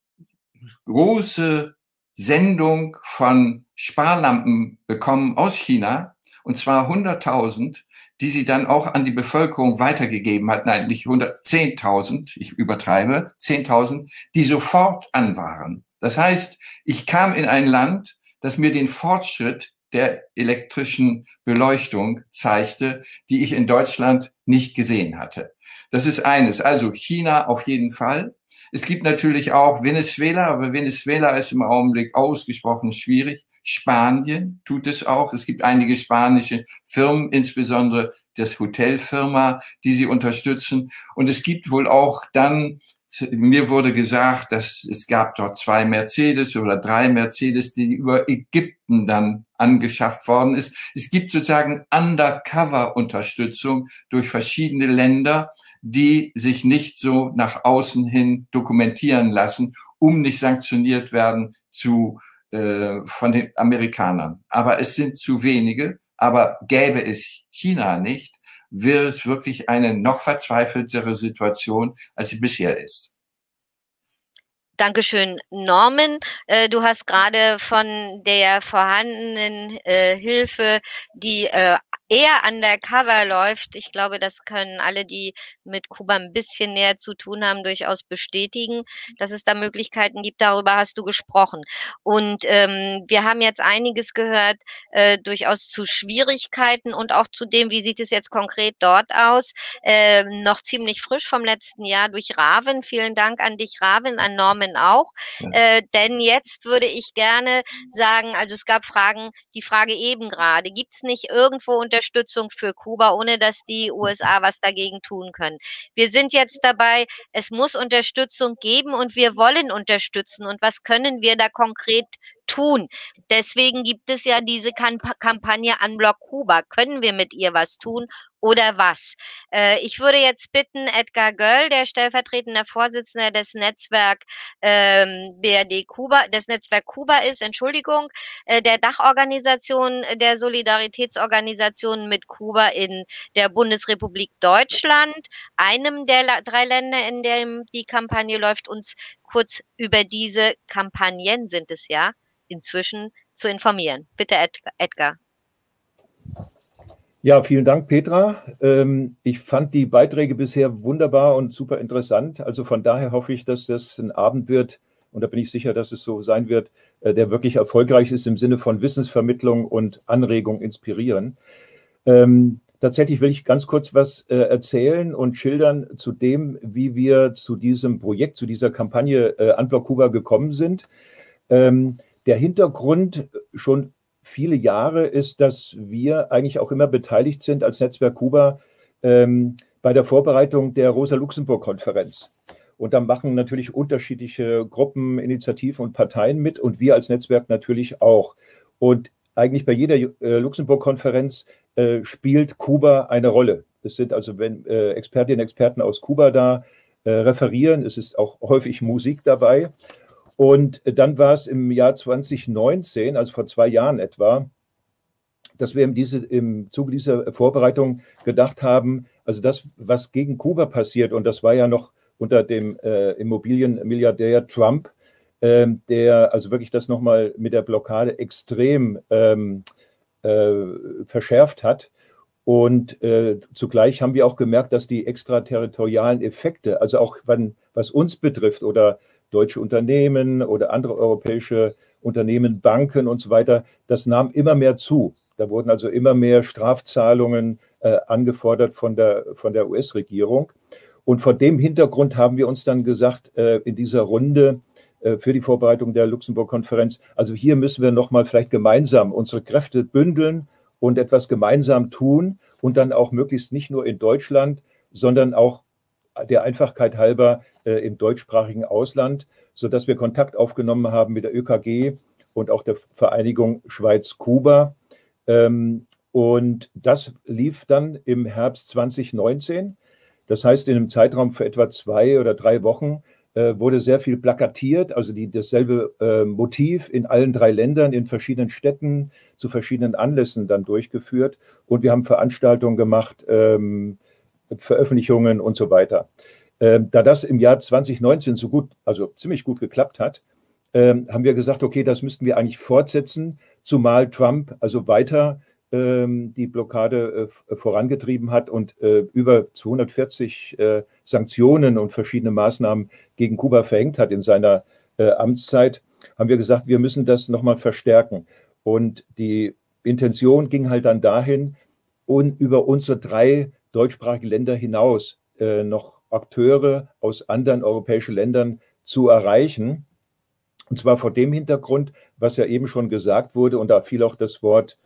große Sendung von Sparlampen bekommen aus China, und zwar 100.000, die sie dann auch an die Bevölkerung weitergegeben hat. Nein, nicht 10.000, ich übertreibe, 10.000, die sofort an waren. Das heißt, ich kam in ein Land, das mir den Fortschritt der elektrischen Beleuchtung zeigte, die ich in Deutschland nicht gesehen hatte. Das ist eines. Also China auf jeden Fall. Es gibt natürlich auch Venezuela, aber Venezuela ist im Augenblick ausgesprochen schwierig. Spanien tut es auch. Es gibt einige spanische Firmen, insbesondere das Hotelfirma, die sie unterstützen. Und es gibt wohl auch dann, mir wurde gesagt, dass es gab dort 2 Mercedes oder 3 Mercedes, die über Ägypten dann angeschafft worden ist. Es gibt sozusagen Undercover-Unterstützung durch verschiedene Länder, die sich nicht so nach außen hin dokumentieren lassen, um nicht sanktioniert werden von den Amerikanern. Aber es sind zu wenige. Aber gäbe es China nicht, wäre es wirklich eine noch verzweifeltere Situation, als sie bisher ist. Dankeschön, Norman. Du hast gerade von der vorhandenen Hilfe, die eher undercover läuft. Ich glaube, das können alle, die mit Kuba ein bisschen näher zu tun haben, durchaus bestätigen, dass es da Möglichkeiten gibt. Darüber hast du gesprochen. Und wir haben jetzt einiges gehört, durchaus zu Schwierigkeiten und auch zu dem, wie sieht es jetzt konkret dort aus. Noch ziemlich frisch vom letzten Jahr durch Raven. Vielen Dank an dich, Raven, an Norman auch. Ja. Denn jetzt würde ich gerne sagen, also es gab Fragen, die Frage eben gerade, gibt es nicht irgendwo Unterstützung für Kuba, ohne dass die USA was dagegen tun können? Wir sind jetzt dabei, es muss Unterstützung geben und wir wollen unterstützen. Und was können wir da konkret tun? Deswegen gibt es ja diese Kampagne Unblock Kuba. Können wir mit ihr was tun oder was? Ich würde jetzt bitten, Edgar Göll, der stellvertretende Vorsitzende des Netzwerk BRD Kuba, des Netzwerk Kuba ist, der Dachorganisation der Solidaritätsorganisationen mit Kuba in der Bundesrepublik Deutschland, einem der 3 Länder, in dem die Kampagne läuft, uns kurz über diese Kampagnen, sind es ja, inzwischen zu informieren. Bitte, Edgar. Ja, vielen Dank, Petra. Ich fand die Beiträge bisher wunderbar und super interessant. Also von daher hoffe ich, dass das ein Abend wird, und da bin ich sicher, dass es so sein wird, der wirklich erfolgreich ist im Sinne von Wissensvermittlung und Anregung, inspirieren. Tatsächlich will ich ganz kurz was erzählen und schildern zu dem, wie wir zu diesem Projekt, zu dieser Kampagne Unblock Kuba gekommen sind. Der Hintergrund schon viele Jahre ist, dass wir eigentlich auch immer beteiligt sind als Netzwerk Kuba bei der Vorbereitung der Rosa-Luxemburg-Konferenz. Und da machen natürlich unterschiedliche Gruppen, Initiativen und Parteien mit und wir als Netzwerk natürlich auch. Und eigentlich bei jeder Luxemburg-Konferenz spielt Kuba eine Rolle. Es sind also, wenn Expertinnen und Experten aus Kuba da referieren, es ist auch häufig Musik dabei. Und dann war es im Jahr 2019, also vor 2 Jahren etwa, dass wir im Zuge dieser Vorbereitung gedacht haben, also das, was gegen Kuba passiert, und das war ja noch unter dem Immobilienmilliardär Trump, der also wirklich das nochmal mit der Blockade extrem verschärft hat. Und zugleich haben wir auch gemerkt, dass die extraterritorialen Effekte, also auch was uns betrifft oder deutsche Unternehmen oder andere europäische Unternehmen, Banken und so weiter, das nahm immer mehr zu. Da wurden also immer mehr Strafzahlungen angefordert von der US-Regierung. Und vor dem Hintergrund haben wir uns dann gesagt, in dieser Runde für die Vorbereitung der Luxemburg-Konferenz, also hier müssen wir nochmal vielleicht gemeinsam unsere Kräfte bündeln und etwas gemeinsam tun und dann auch möglichst nicht nur in Deutschland, sondern auch der Einfachkeit halber im deutschsprachigen Ausland, sodass wir Kontakt aufgenommen haben mit der ÖKG und auch der Vereinigung Schweiz-Kuba. Und das lief dann im Herbst 2019. Das heißt, in einem Zeitraum für etwa 2 oder 3 Wochen wurde sehr viel plakatiert, also dasselbe Motiv in allen 3 Ländern, in verschiedenen Städten, zu verschiedenen Anlässen dann durchgeführt. Und wir haben Veranstaltungen gemacht, Veröffentlichungen und so weiter. Da das im Jahr 2019 so gut, also ziemlich gut geklappt hat, haben wir gesagt, okay, das müssten wir eigentlich fortsetzen, zumal Trump also weiter die Blockade vorangetrieben hat und über 240 Sanktionen und verschiedene Maßnahmen gegen Kuba verhängt hat in seiner Amtszeit, haben wir gesagt, wir müssen das nochmal verstärken. Und die Intention ging halt dann dahin, über unsere 3 deutschsprachigen Länder hinaus noch Akteure aus anderen europäischen Ländern zu erreichen. Und zwar vor dem Hintergrund, was ja eben schon gesagt wurde, und da fiel auch das Wort,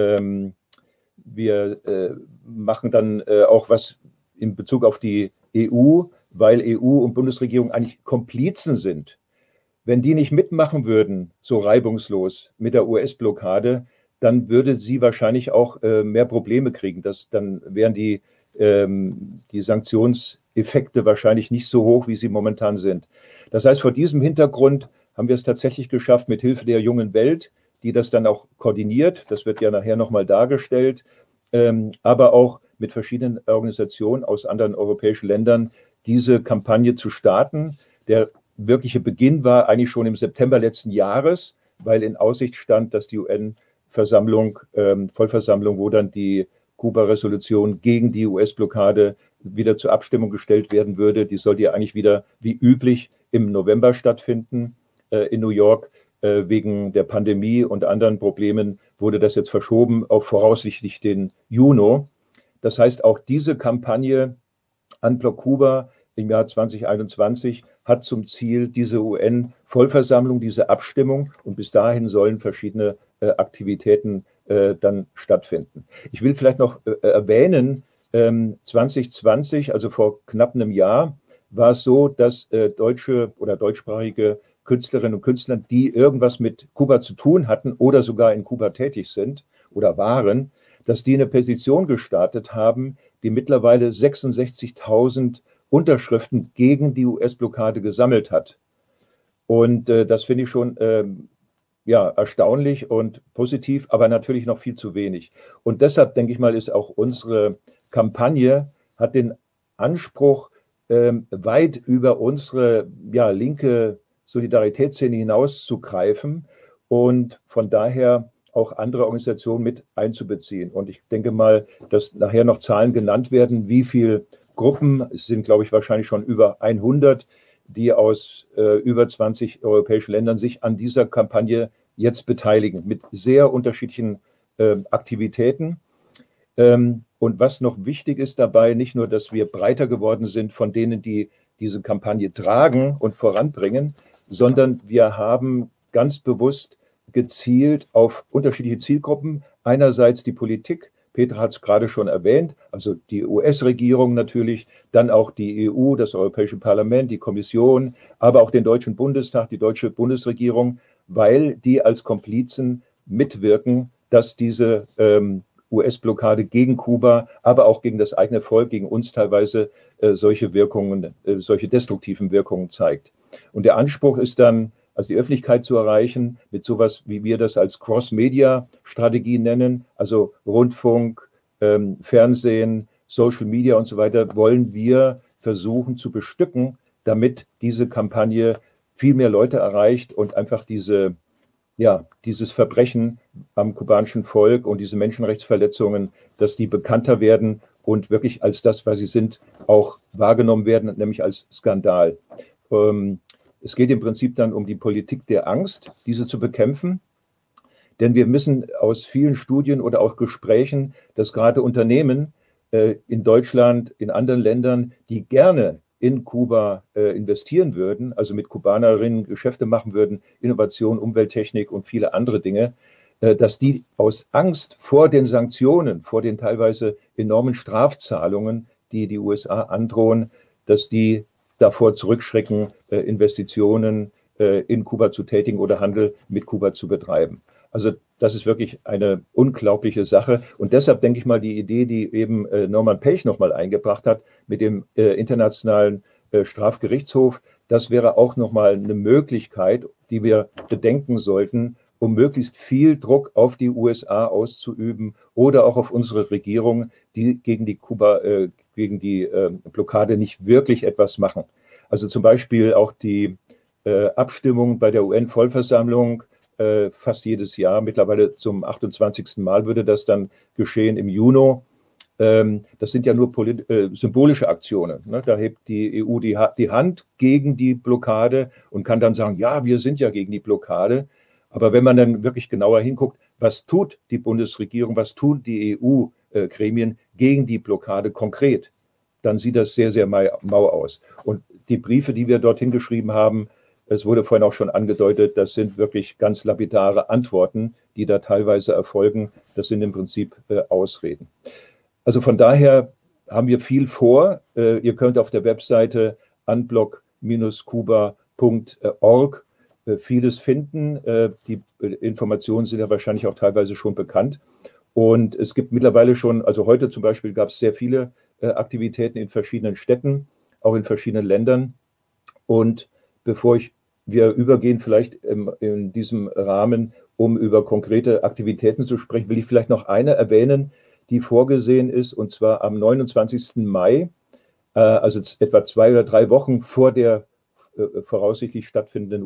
wir machen dann auch was in Bezug auf die EU, weil EU und Bundesregierung eigentlich Komplizen sind. Wenn die nicht mitmachen würden, so reibungslos mit der US-Blockade, dann würde sie wahrscheinlich auch mehr Probleme kriegen. Dann wären die Sanktionseffekte wahrscheinlich nicht so hoch, wie sie momentan sind. Das heißt, vor diesem Hintergrund haben wir es tatsächlich geschafft, mit Hilfe der jungen Welt, die das dann auch koordiniert, das wird ja nachher nochmal dargestellt, aber auch mit verschiedenen Organisationen aus anderen europäischen Ländern diese Kampagne zu starten. Der wirkliche Beginn war eigentlich schon im September letzten Jahres, weil in Aussicht stand, dass die UN-Versammlung, Vollversammlung, wo dann die Kuba-Resolution gegen die US-Blockade wieder zur Abstimmung gestellt werden würde. Die sollte ja eigentlich wieder wie üblich im November stattfinden in New York. Wegen der Pandemie und anderen Problemen wurde das jetzt verschoben auf voraussichtlich den Juni. Das heißt, auch diese Kampagne Unblock Kuba im Jahr 2021 hat zum Ziel diese UN-Vollversammlung, diese Abstimmung, und bis dahin sollen verschiedene Aktivitäten dann stattfinden. Ich will vielleicht noch erwähnen, 2020, also vor knapp einem Jahr, war es so, dass deutsche oder deutschsprachige Künstlerinnen und Künstler, die irgendwas mit Kuba zu tun hatten oder sogar in Kuba tätig sind oder waren, dass die eine Petition gestartet haben, die mittlerweile 66.000 Unterschriften gegen die US-Blockade gesammelt hat. Und das finde ich schon erstaunlich und positiv, aber natürlich noch viel zu wenig. Und deshalb, denke ich mal, ist auch unsere Kampagne, hat den Anspruch, weit über unsere linke Solidaritätsszene hinauszugreifen und von daher auch andere Organisationen mit einzubeziehen. Und ich denke mal, dass nachher noch Zahlen genannt werden, wie viele Gruppen, es sind, glaube ich, wahrscheinlich schon über 100, die aus über 20 europäischen Ländern sich an dieser Kampagne jetzt beteiligen, mit sehr unterschiedlichen Aktivitäten. Und was noch wichtig ist dabei, nicht nur, dass wir breiter geworden sind von denen, die diese Kampagne tragen und voranbringen, sondern wir haben ganz bewusst gezielt auf unterschiedliche Zielgruppen. Einerseits die Politik, Petra hat es gerade schon erwähnt, also die US-Regierung natürlich, dann auch die EU, das Europäische Parlament, die Kommission, aber auch den Deutschen Bundestag, die deutsche Bundesregierung, weil die als Komplizen mitwirken, dass diese US-Blockade gegen Kuba, aber auch gegen das eigene Volk, gegen uns teilweise solche Wirkungen, solche destruktiven Wirkungen zeigt. Und der Anspruch ist dann also die Öffentlichkeit zu erreichen, mit sowas, wie wir das als Cross-Media-Strategie nennen, also Rundfunk, Fernsehen, Social Media und so weiter, wollen wir versuchen zu bestücken, damit diese Kampagne viel mehr Leute erreicht und einfach dieses Verbrechen am kubanischen Volk und diese Menschenrechtsverletzungen, dass die bekannter werden und wirklich als das, was sie sind, auch wahrgenommen werden, nämlich als Skandal. Es geht im Prinzip dann um die Politik der Angst, diese zu bekämpfen. Denn wir wissen aus vielen Studien oder auch Gesprächen, dass gerade Unternehmen in Deutschland, in anderen Ländern, die gerne in Kuba investieren würden, also mit Kubanerinnen Geschäfte machen würden, Innovation, Umwelttechnik und viele andere Dinge, dass die aus Angst vor den Sanktionen, vor den teilweise enormen Strafzahlungen, die die USA androhen, dass die davor zurückschrecken, Investitionen in Kuba zu tätigen oder Handel mit Kuba zu betreiben. Also das ist wirklich eine unglaubliche Sache. Und deshalb denke ich mal, die Idee, die eben Norman Pech nochmal eingebracht hat mit dem Internationalen Strafgerichtshof, das wäre auch nochmal eine Möglichkeit, die wir bedenken sollten, um möglichst viel Druck auf die USA auszuüben oder auch auf unsere Regierung, die gegen die Blockade nicht wirklich etwas machen. Also zum Beispiel auch die Abstimmung bei der UN-Vollversammlung fast jedes Jahr, mittlerweile zum 28. Mal würde das dann geschehen im Juni. Das sind ja nur symbolische Aktionen. Ne? Da hebt die EU die Hand gegen die Blockade und kann dann sagen, ja, wir sind ja gegen die Blockade. Aber wenn man dann wirklich genauer hinguckt, was tut die Bundesregierung, was tun die EU-Gremien gegen die Blockade konkret, dann sieht das sehr, sehr mau aus. Und die Briefe, die wir dorthin geschrieben haben, es wurde vorhin auch schon angedeutet, das sind wirklich ganz lapidare Antworten, die da teilweise erfolgen. Das sind im Prinzip Ausreden. Also von daher haben wir viel vor. Ihr könnt auf der Webseite unblock-kuba.org vieles finden. Die Informationen sind ja wahrscheinlich auch teilweise schon bekannt. Und es gibt mittlerweile schon, also heute zum Beispiel gab es sehr viele Aktivitäten in verschiedenen Städten, auch in verschiedenen Ländern. Und bevor wir übergehen, vielleicht in diesem Rahmen, um über konkrete Aktivitäten zu sprechen, will ich vielleicht noch eine erwähnen, die vorgesehen ist, und zwar am 29. Mai, also etwa 2 oder 3 Wochen vor der voraussichtlich stattfindenden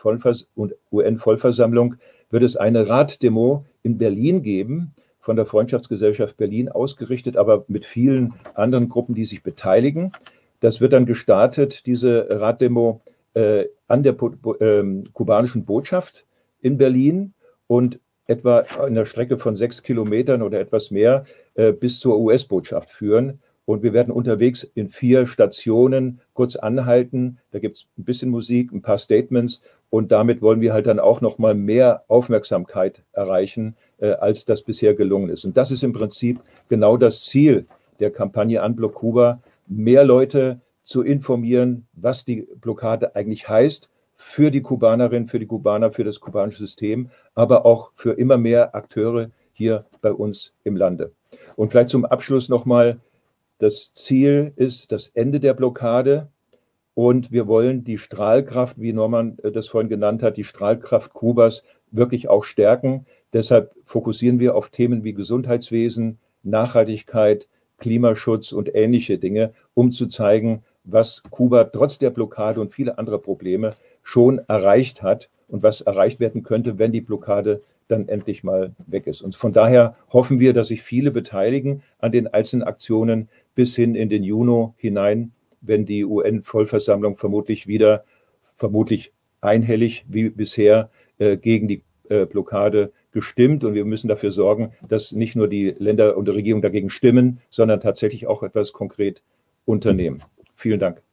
UN-Vollversammlung, wird es eine Raddemo in Berlin geben, von der Freundschaftsgesellschaft Berlin ausgerichtet, aber mit vielen anderen Gruppen, die sich beteiligen. Das wird dann gestartet, diese Raddemo, an der kubanischen Botschaft in Berlin und etwa in der Strecke von 6 Kilometern oder etwas mehr bis zur US-Botschaft führen. Und wir werden unterwegs in 4 Stationen kurz anhalten. Da gibt es ein bisschen Musik, ein paar Statements und damit wollen wir halt dann auch noch mal mehr Aufmerksamkeit erreichen, als das bisher gelungen ist. Und das ist im Prinzip genau das Ziel der Kampagne Unblock Kuba, mehr Leute zu informieren, was die Blockade eigentlich heißt für die Kubanerinnen, für die Kubaner, für das kubanische System, aber auch für immer mehr Akteure hier bei uns im Lande. Und vielleicht zum Abschluss nochmal, das Ziel ist das Ende der Blockade und wir wollen die Strahlkraft, wie Norman das vorhin genannt hat, die Strahlkraft Kubas wirklich auch stärken. Deshalb fokussieren wir auf Themen wie Gesundheitswesen, Nachhaltigkeit, Klimaschutz und ähnliche Dinge, um zu zeigen, was Kuba trotz der Blockade und viele andere Probleme schon erreicht hat und was erreicht werden könnte, wenn die Blockade dann endlich mal weg ist. Und von daher hoffen wir, dass sich viele beteiligen an den einzelnen Aktionen bis hin in den Juni hinein, wenn die UN-Vollversammlung vermutlich einhellig wie bisher gegen die Blockade gestimmt. Und wir müssen dafür sorgen, dass nicht nur die Länder und die Regierung dagegen stimmen, sondern tatsächlich auch etwas konkret unternehmen. Vielen Dank.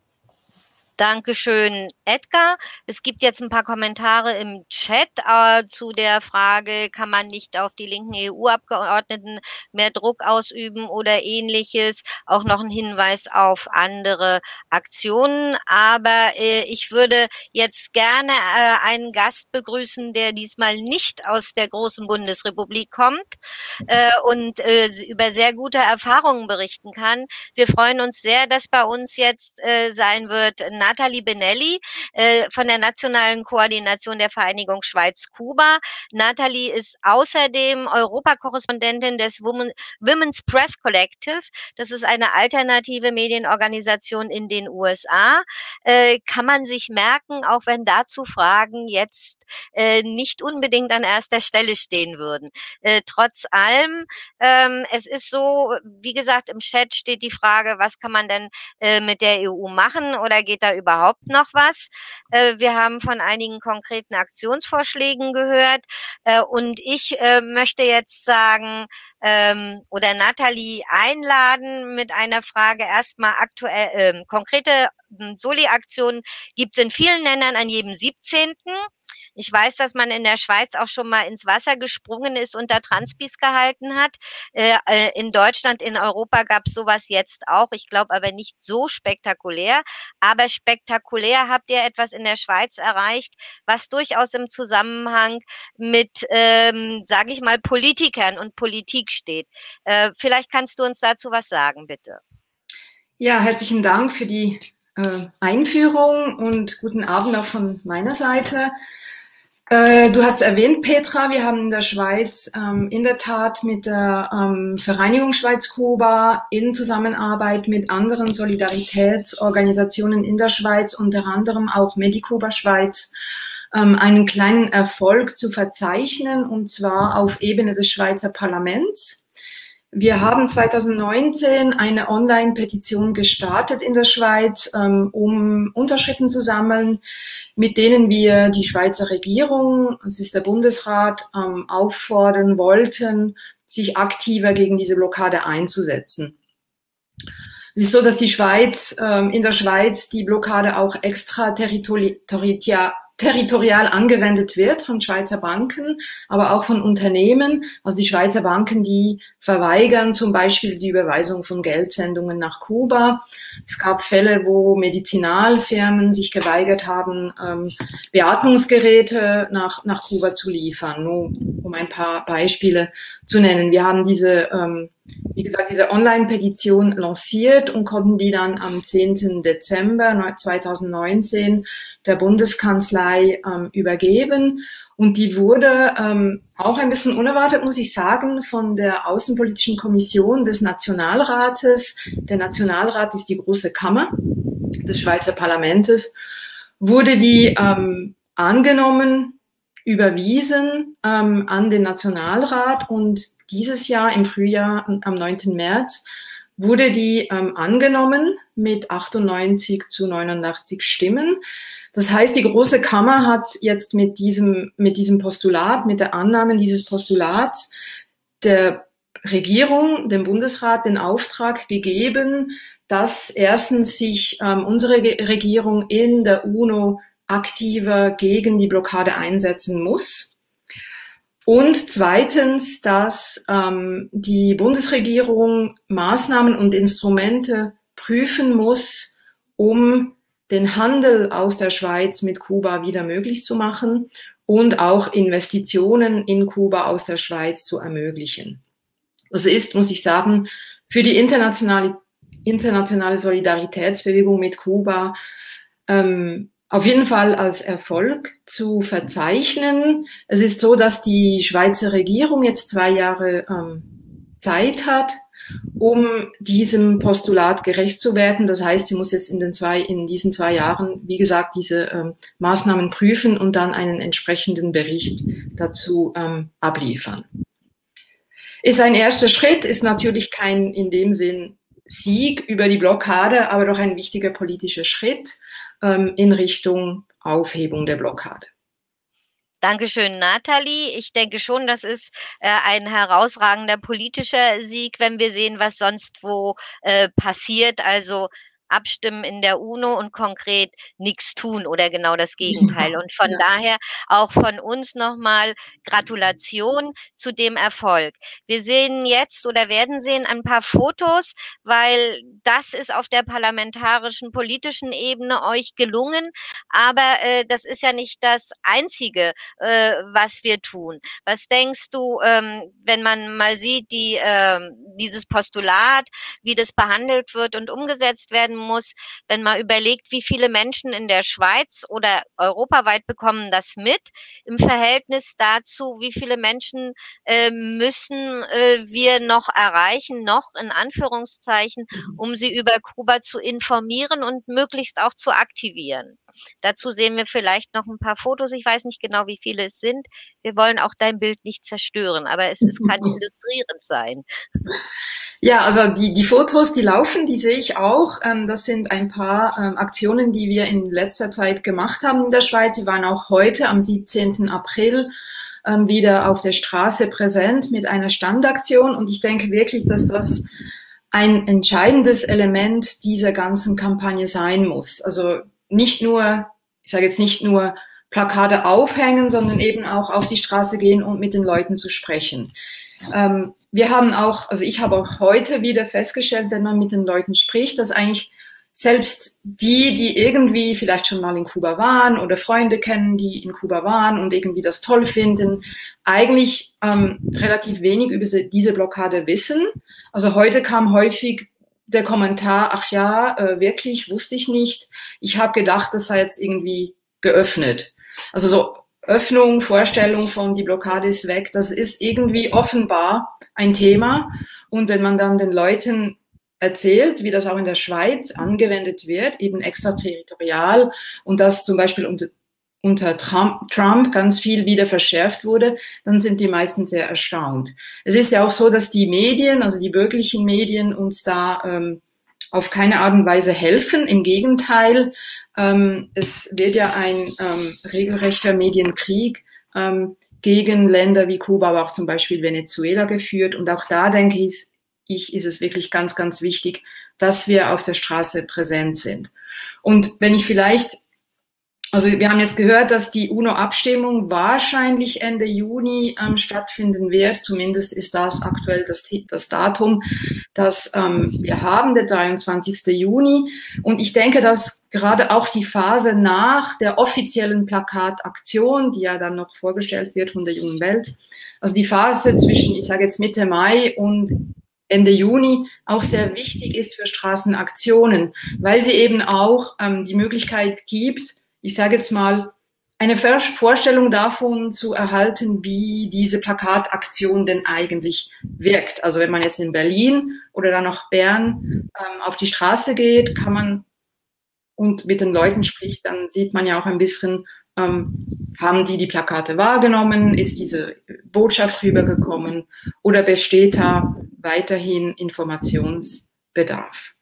Dankeschön, Edgar. Es gibt jetzt ein paar Kommentare im Chat zu der Frage, kann man nicht auf die linken EU-Abgeordneten mehr Druck ausüben oder ähnliches. Auch noch ein Hinweis auf andere Aktionen. Aber ich würde jetzt gerne einen Gast begrüßen, der diesmal nicht aus der großen Bundesrepublik kommt und über sehr gute Erfahrungen berichten kann. Wir freuen uns sehr, dass bei uns jetzt sein wird Nathalie Benelli von der Nationalen Koordination der Vereinigung Schweiz-Kuba. Nathalie ist außerdem Europakorrespondentin des Women's Press Collective. Das ist eine alternative Medienorganisation in den USA. Kann man sich merken, auch wenn dazu Fragen jetzt nicht unbedingt an erster Stelle stehen würden. Trotz allem, es ist so, wie gesagt, im Chat steht die Frage, was kann man denn mit der EU machen oder geht da überhaupt noch was? Wir haben von einigen konkreten Aktionsvorschlägen gehört und ich möchte jetzt sagen, oder Nathalie einladen mit einer Frage erstmal aktuell, konkrete Soli-Aktionen gibt es in vielen Ländern an jedem 17. Ich weiß, dass man in der Schweiz auch schon mal ins Wasser gesprungen ist und da Transpis gehalten hat. In Deutschland, in Europa gab es sowas jetzt auch. Ich glaube aber nicht so spektakulär. Aber spektakulär habt ihr etwas in der Schweiz erreicht, was durchaus im Zusammenhang mit, sage ich mal, Politikern und Politik steht. Vielleicht kannst du uns dazu was sagen, bitte. Ja, herzlichen Dank für die Einführung und guten Abend auch von meiner Seite. Du hast erwähnt, Petra, wir haben in der Schweiz in der Tat mit der Vereinigung Schweiz-Kuba in Zusammenarbeit mit anderen Solidaritätsorganisationen in der Schweiz, unter anderem auch Medikuba Schweiz, einen kleinen Erfolg zu verzeichnen, und zwar auf Ebene des Schweizer Parlaments. Wir haben 2019 eine Online-Petition gestartet in der Schweiz, um Unterschriften zu sammeln, mit denen wir die Schweizer Regierung, das ist der Bundesrat, auffordern wollten, sich aktiver gegen diese Blockade einzusetzen. Es ist so, dass die Schweiz, in der Schweiz die Blockade auch extraterritorial angewendet wird von Schweizer Banken, aber auch von Unternehmen. Also die Schweizer Banken, die verweigern zum Beispiel die Überweisung von Geldsendungen nach Kuba. Es gab Fälle, wo Medizinalfirmen sich geweigert haben, Beatmungsgeräte nach Kuba zu liefern. Nur um ein paar Beispiele zu nennen. Wir haben diese, wie gesagt, diese Online-Petition lanciert und konnten die dann am 10. Dezember 2019 der Bundeskanzlei übergeben. Und die wurde auch ein bisschen unerwartet, muss ich sagen, von der Außenpolitischen Kommission des Nationalrates. Der Nationalrat ist die große Kammer des Schweizer Parlaments. Wurde die angenommen, überwiesen an den Nationalrat, und dieses Jahr im Frühjahr, am 9. März, wurde die angenommen mit 98-89 Stimmen. Das heißt, die Große Kammer hat jetzt mit diesem Postulat, mit der Annahme dieses Postulats der Regierung, dem Bundesrat, den Auftrag gegeben, dass erstens sich unsere Regierung in der UNO aktiver gegen die Blockade einsetzen muss. Und zweitens, dass die Bundesregierung Maßnahmen und Instrumente prüfen muss, um den Handel aus der Schweiz mit Kuba wieder möglich zu machen und auch Investitionen in Kuba aus der Schweiz zu ermöglichen. Das ist, muss ich sagen, für die internationale Solidaritätsbewegung mit Kuba auf jeden Fall als Erfolg zu verzeichnen. Es ist so, dass die Schweizer Regierung jetzt 2 Jahre Zeit hat, um diesem Postulat gerecht zu werden. Das heißt, sie muss jetzt in diesen 2 Jahren, wie gesagt, diese Maßnahmen prüfen und dann einen entsprechenden Bericht dazu abliefern. Ist ein erster Schritt, ist natürlich kein in dem Sinn Sieg über die Blockade, aber doch ein wichtiger politischer Schritt in Richtung Aufhebung der Blockade. Dankeschön, Nathalie. Ich denke schon, das ist ein herausragender politischer Sieg, wenn wir sehen, was sonst wo passiert. Also abstimmen in der UNO und konkret nichts tun oder genau das Gegenteil. Und von daher auch von uns nochmal Gratulation zu dem Erfolg. Wir sehen jetzt oder werden sehen ein paar Fotos, weil das ist auf der parlamentarischen, politischen Ebene euch gelungen. Aber das ist ja nicht das Einzige, was wir tun. Was denkst du, wenn man mal sieht, dieses Postulat, wie das behandelt wird und umgesetzt werden muss, wenn man überlegt, wie viele Menschen in der Schweiz oder europaweit bekommen das mit, im Verhältnis dazu, wie viele Menschen müssen wir noch erreichen, noch in Anführungszeichen, um sie über Kuba zu informieren und möglichst auch zu aktivieren. Dazu sehen wir vielleicht noch ein paar Fotos. Ich weiß nicht genau, wie viele es sind. Wir wollen auch dein Bild nicht zerstören, aber es kann illustrierend sein. Ja, also die Fotos, die laufen, die sehe ich auch. Das sind ein paar Aktionen, die wir in letzter Zeit gemacht haben in der Schweiz. Sie waren auch heute am 17. April wieder auf der Straße präsent mit einer Standaktion. Und ich denke wirklich, dass das ein entscheidendes Element dieser ganzen Kampagne sein muss. Also nicht nur, ich sage jetzt nicht nur Plakate aufhängen, sondern eben auch auf die Straße gehen und mit den Leuten zu sprechen. Wir haben auch, also ich habe auch heute wieder festgestellt, wenn man mit den Leuten spricht, dass eigentlich selbst die irgendwie vielleicht schon mal in Kuba waren oder Freunde kennen, die in Kuba waren und irgendwie das toll finden, eigentlich relativ wenig über diese Blockade wissen. Also heute kam häufig der Kommentar, ach ja, wirklich, wusste ich nicht. Ich habe gedacht, das sei jetzt irgendwie geöffnet. Also so Öffnung, Vorstellung von die Blockade ist weg, das ist irgendwie offenbar ein Thema. Und wenn man dann den Leuten erzählt, wie das auch in der Schweiz angewendet wird, eben extraterritorial und das zum Beispiel unter Trump ganz viel wieder verschärft wurde, dann sind die meisten sehr erstaunt. Es ist ja auch so, dass die Medien, also die bürgerlichen Medien, uns da auf keine Art und Weise helfen. Im Gegenteil, es wird ja ein regelrechter Medienkrieg gegen Länder wie Kuba, aber auch zum Beispiel Venezuela geführt. Und auch da, denke ich, ist es wirklich ganz, ganz wichtig, dass wir auf der Straße präsent sind. Und wenn ich vielleicht, also wir haben jetzt gehört, dass die UNO-Abstimmung wahrscheinlich Ende Juni stattfinden wird. Zumindest ist das aktuell das Datum, das wir haben, der 23. Juni. Und ich denke, dass gerade auch die Phase nach der offiziellen Plakataktion, die ja dann noch vorgestellt wird von der Jungen Welt, also die Phase zwischen, ich sage jetzt Mitte Mai und Ende Juni auch sehr wichtig ist für Straßenaktionen, weil sie eben auch die Möglichkeit gibt, ich sage jetzt mal, eine Vorstellung davon zu erhalten, wie diese Plakataktion denn eigentlich wirkt. Also wenn man jetzt in Berlin oder dann nach Bern auf die Straße geht, kann man und mit den Leuten spricht, dann sieht man ja auch ein bisschen, haben die Plakate wahrgenommen, ist diese Botschaft rübergekommen oder besteht da weiterhin Informationsbedarf.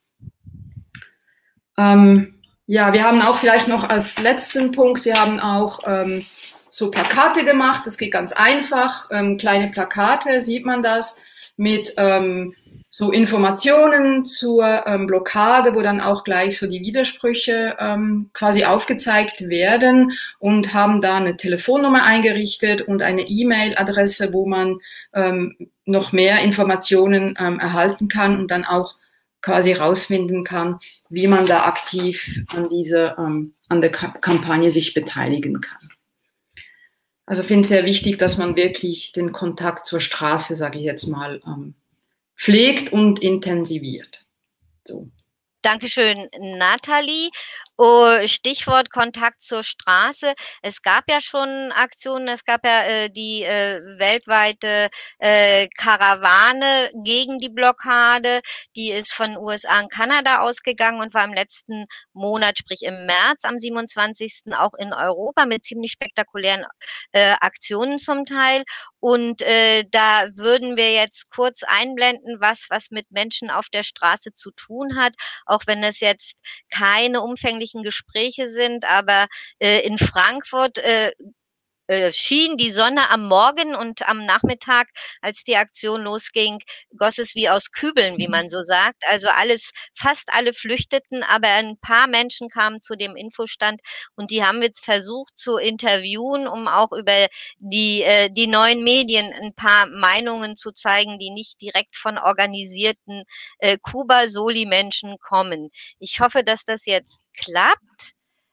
Ja, wir haben auch vielleicht noch als letzten Punkt, wir haben auch so Plakate gemacht, das geht ganz einfach, kleine Plakate, sieht man das, mit so Informationen zur Blockade, wo dann auch gleich so die Widersprüche quasi aufgezeigt werden und haben da eine Telefonnummer eingerichtet und eine E-Mail-Adresse, wo man noch mehr Informationen erhalten kann und dann auch quasi rausfinden kann, wie man da aktiv an der Kampagne sich beteiligen kann. Also ich finde es sehr wichtig, dass man wirklich den Kontakt zur Straße, sage ich jetzt mal, pflegt und intensiviert. So. Dankeschön, Nathalie. Stichwort Kontakt zur Straße. Es gab ja schon Aktionen, es gab ja die weltweite Karawane gegen die Blockade. Die ist von USA und Kanada ausgegangen und war im letzten Monat, sprich im März, am 27. auch in Europa mit ziemlich spektakulären Aktionen zum Teil. Und da würden wir jetzt kurz einblenden, was mit Menschen auf der Straße zu tun hat, auch wenn es jetzt keine umfänglichen Gespräche sind, aber in Frankfurt schien die Sonne am Morgen und am Nachmittag, als die Aktion losging, goss es wie aus Kübeln, wie man so sagt. Also fast alle flüchteten, aber ein paar Menschen kamen zu dem Infostand und die haben jetzt versucht zu interviewen, um auch über die neuen Medien ein paar Meinungen zu zeigen, die nicht direkt von organisierten Kuba-Soli-Menschen kommen. Ich hoffe, dass das jetzt klappt.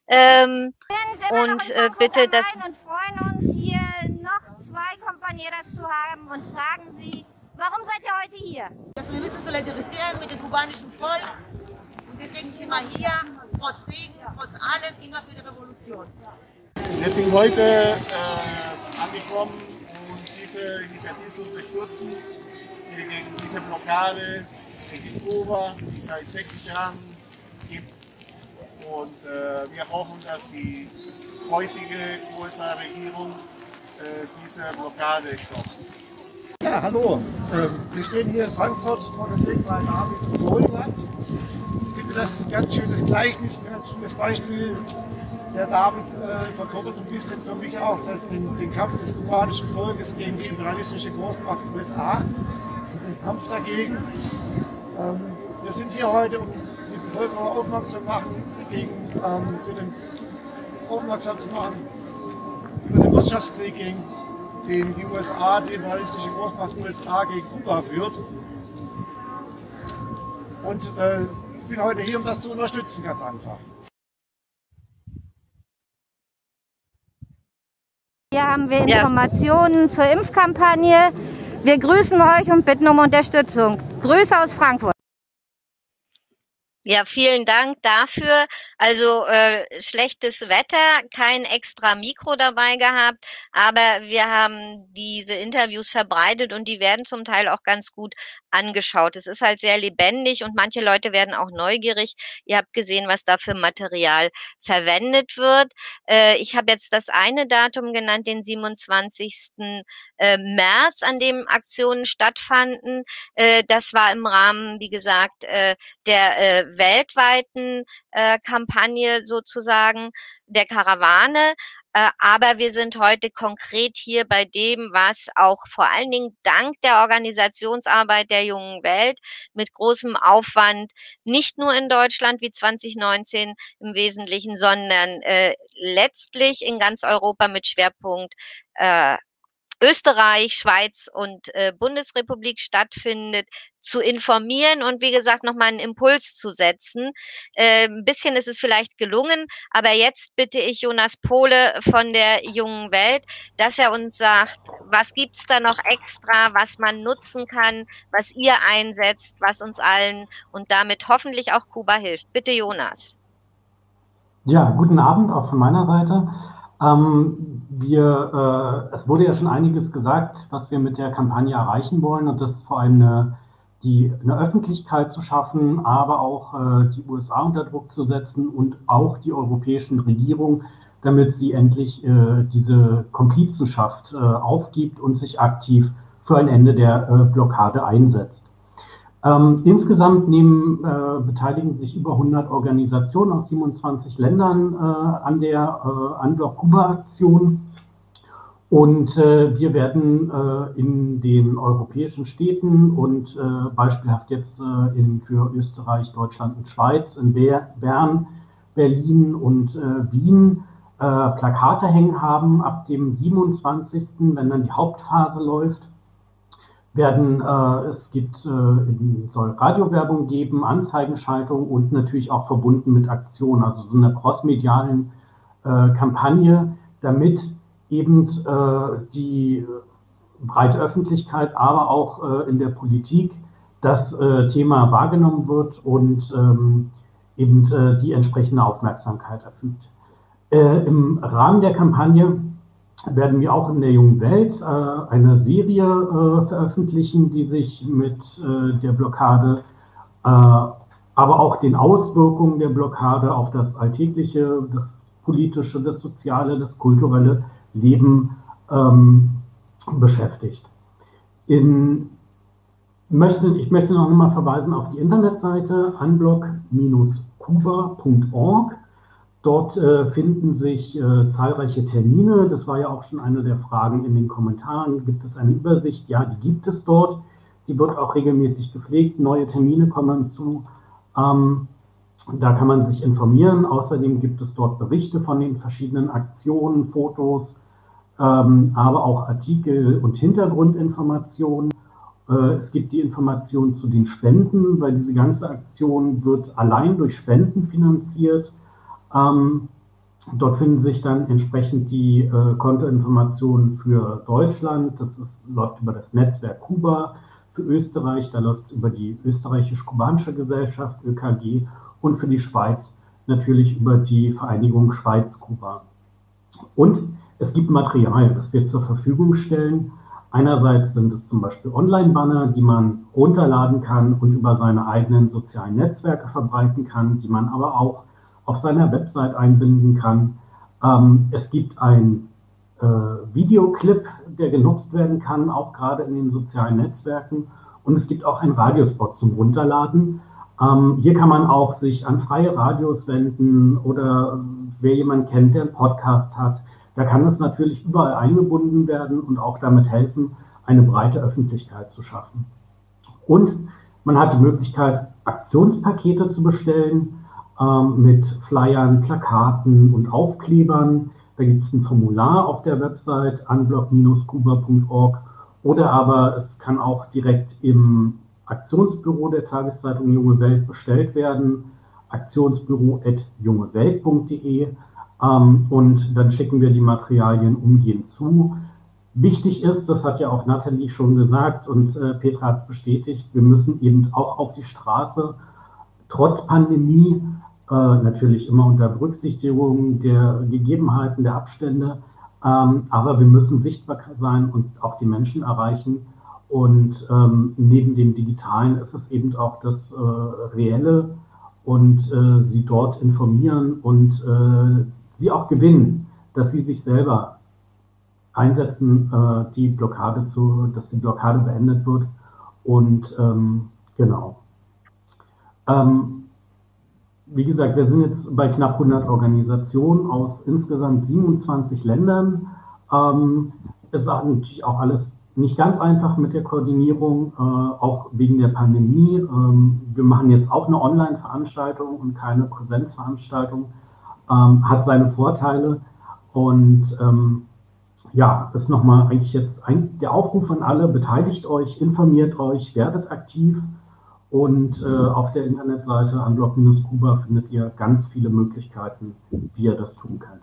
Bitte das. Und freuen uns hier noch 2 Compañeras zu haben und fragen sie, warum seid ihr heute hier? Wir müssen solidarisieren mit dem kubanischen Volk und deswegen sind wir hier, trotz Regen, trotz allem, immer für die Revolution. Wir sind heute angekommen, um diese Initiative zu unterstützen, gegen diese Blockade gegen Kuba, die es seit 60 Jahren gibt. Und wir hoffen, dass die heutige USA-Regierung diese Blockade stoppt. Ja, hallo. Wir stehen hier in Frankfurt vor dem Denkmal David und Goliath. Ich finde, das ist ein ganz schönes Gleichnis, ein ganz schönes Beispiel. Der David verkörpert ein bisschen für mich auch den Kampf des kubanischen Volkes gegen die imperialistische Großmacht USA, den Kampf dagegen. Wir sind hier heute, um die Bevölkerung aufmerksam zu machen über den Wirtschaftskrieg, den die USA, die imperialistische Großmacht USA gegen Kuba führt. Und ich bin heute hier, um das zu unterstützen, ganz einfach. Hier haben wir Informationen zur Impfkampagne. Wir grüßen euch und bitten um Unterstützung. Grüße aus Frankfurt. Ja, vielen Dank dafür. Also schlechtes Wetter, kein extra Mikro dabei gehabt, aber wir haben diese Interviews verbreitet und die werden zum Teil auch ganz gut angeschaut. Es ist halt sehr lebendig und manche Leute werden auch neugierig. Ihr habt gesehen, was da für Material verwendet wird. Ich habe jetzt das eine Datum genannt, den 27. März, an dem Aktionen stattfanden. Das war im Rahmen, wie gesagt, der weltweiten Kampagne sozusagen, der Karawane. Aber wir sind heute konkret hier bei dem, was auch vor allen Dingen dank der Organisationsarbeit der Jungen Welt mit großem Aufwand nicht nur in Deutschland wie 2019 im Wesentlichen, sondern letztlich in ganz Europa mit Schwerpunkt Österreich, Schweiz und Bundesrepublik stattfindet, zu informieren und wie gesagt nochmal einen Impuls zu setzen. Ein bisschen ist es vielleicht gelungen, aber jetzt bitte ich Jonas Pohle von der Jungen Welt, dass er uns sagt, was gibt's da noch extra, was man nutzen kann, was ihr einsetzt, was uns allen und damit hoffentlich auch Kuba hilft. Bitte Jonas. Ja, guten Abend auch von meiner Seite. Es wurde ja schon einiges gesagt, was wir mit der Kampagne erreichen wollen, und das ist vor allem eine Öffentlichkeit zu schaffen, aber auch die USA unter Druck zu setzen und auch die europäischen Regierungen, damit sie endlich diese Komplizenschaft aufgibt und sich aktiv für ein Ende der Blockade einsetzt. Insgesamt beteiligen sich über 100 Organisationen aus 27 Ländern an der Unblock-Kuba-Aktion. Und wir werden in den europäischen Städten und beispielhaft jetzt für Österreich, Deutschland und Schweiz, in Bern, Berlin und Wien Plakate hängen haben. Ab dem 27., wenn dann die Hauptphase läuft, soll Radiowerbung geben, Anzeigenschaltung und natürlich auch verbunden mit Aktionen, also so einer crossmedialen Kampagne, damit eben die breite Öffentlichkeit, aber auch in der Politik das Thema wahrgenommen wird und eben die entsprechende Aufmerksamkeit erfüllt. Im Rahmen der Kampagne werden wir auch in der Jungen Welt eine Serie veröffentlichen, die sich mit der Blockade, aber auch den Auswirkungen der Blockade auf das alltägliche, das politische, das soziale, das kulturelle Leben beschäftigt. Ich möchte noch einmal verweisen auf die Internetseite unblock-kuba.org. Dort finden sich zahlreiche Termine. Das war ja auch schon eine der Fragen in den Kommentaren. Gibt es eine Übersicht? Ja, die gibt es dort. Die wird auch regelmäßig gepflegt. Neue Termine kommen zu. Da kann man sich informieren. Außerdem gibt es dort Berichte von den verschiedenen Aktionen, Fotos, aber auch Artikel und Hintergrundinformationen. Es gibt die Informationen zu den Spenden, weil diese ganze Aktion wird allein durch Spenden finanziert. Dort finden sich dann entsprechend die Kontoinformationen für Deutschland. Läuft über das Netzwerk Kuba. Für Österreich, da läuft es über die österreichisch-kubanische Gesellschaft, ÖKG. und für die Schweiz natürlich über die Vereinigung Schweiz-Kuba. Und es gibt Material, das wir zur Verfügung stellen. Einerseits sind es zum Beispiel Online-Banner, die man runterladen kann und über seine eigenen sozialen Netzwerke verbreiten kann, die man aber auch auf seiner Website einbinden kann. Es gibt ein Videoclip, der genutzt werden kann, auch gerade in den sozialen Netzwerken. Und es gibt auch einen Radiospot zum Runterladen. Hier kann man auch sich an freie Radios wenden oder wer jemanden kennt, der einen Podcast hat. Da kann es natürlich überall eingebunden werden und auch damit helfen, eine breite Öffentlichkeit zu schaffen. Und man hat die Möglichkeit, Aktionspakete zu bestellen mit Flyern, Plakaten und Aufklebern. Da gibt es ein Formular auf der Website unblock-kuba.org oder aber es kann auch direkt im Aktionsbüro der Tageszeitung Junge Welt bestellt werden, aktionsbüro@jungewelt.de, und dann schicken wir die Materialien umgehend zu. Wichtig ist, das hat ja auch Nathalie schon gesagt und Petra hat es bestätigt, wir müssen eben auch auf die Straße, trotz Pandemie, natürlich immer unter Berücksichtigung der Gegebenheiten, der Abstände, aber wir müssen sichtbar sein und auch die Menschen erreichen. Und neben dem Digitalen ist es eben auch das Reelle und sie dort informieren und sie auch gewinnen, dass sie sich selber einsetzen, dass die Blockade beendet wird. Und genau. Wie gesagt, wir sind jetzt bei knapp 100 Organisationen aus insgesamt 27 Ländern. Es ist natürlich auch alles nicht ganz einfach mit der Koordinierung, auch wegen der Pandemie. Wir machen jetzt auch eine Online-Veranstaltung und keine Präsenzveranstaltung. Hat seine Vorteile und ja, ist nochmal eigentlich jetzt der Aufruf an alle, beteiligt euch, informiert euch, werdet aktiv. Und auf der Internetseite unblock-kuba findet ihr ganz viele Möglichkeiten, wie ihr das tun könnt.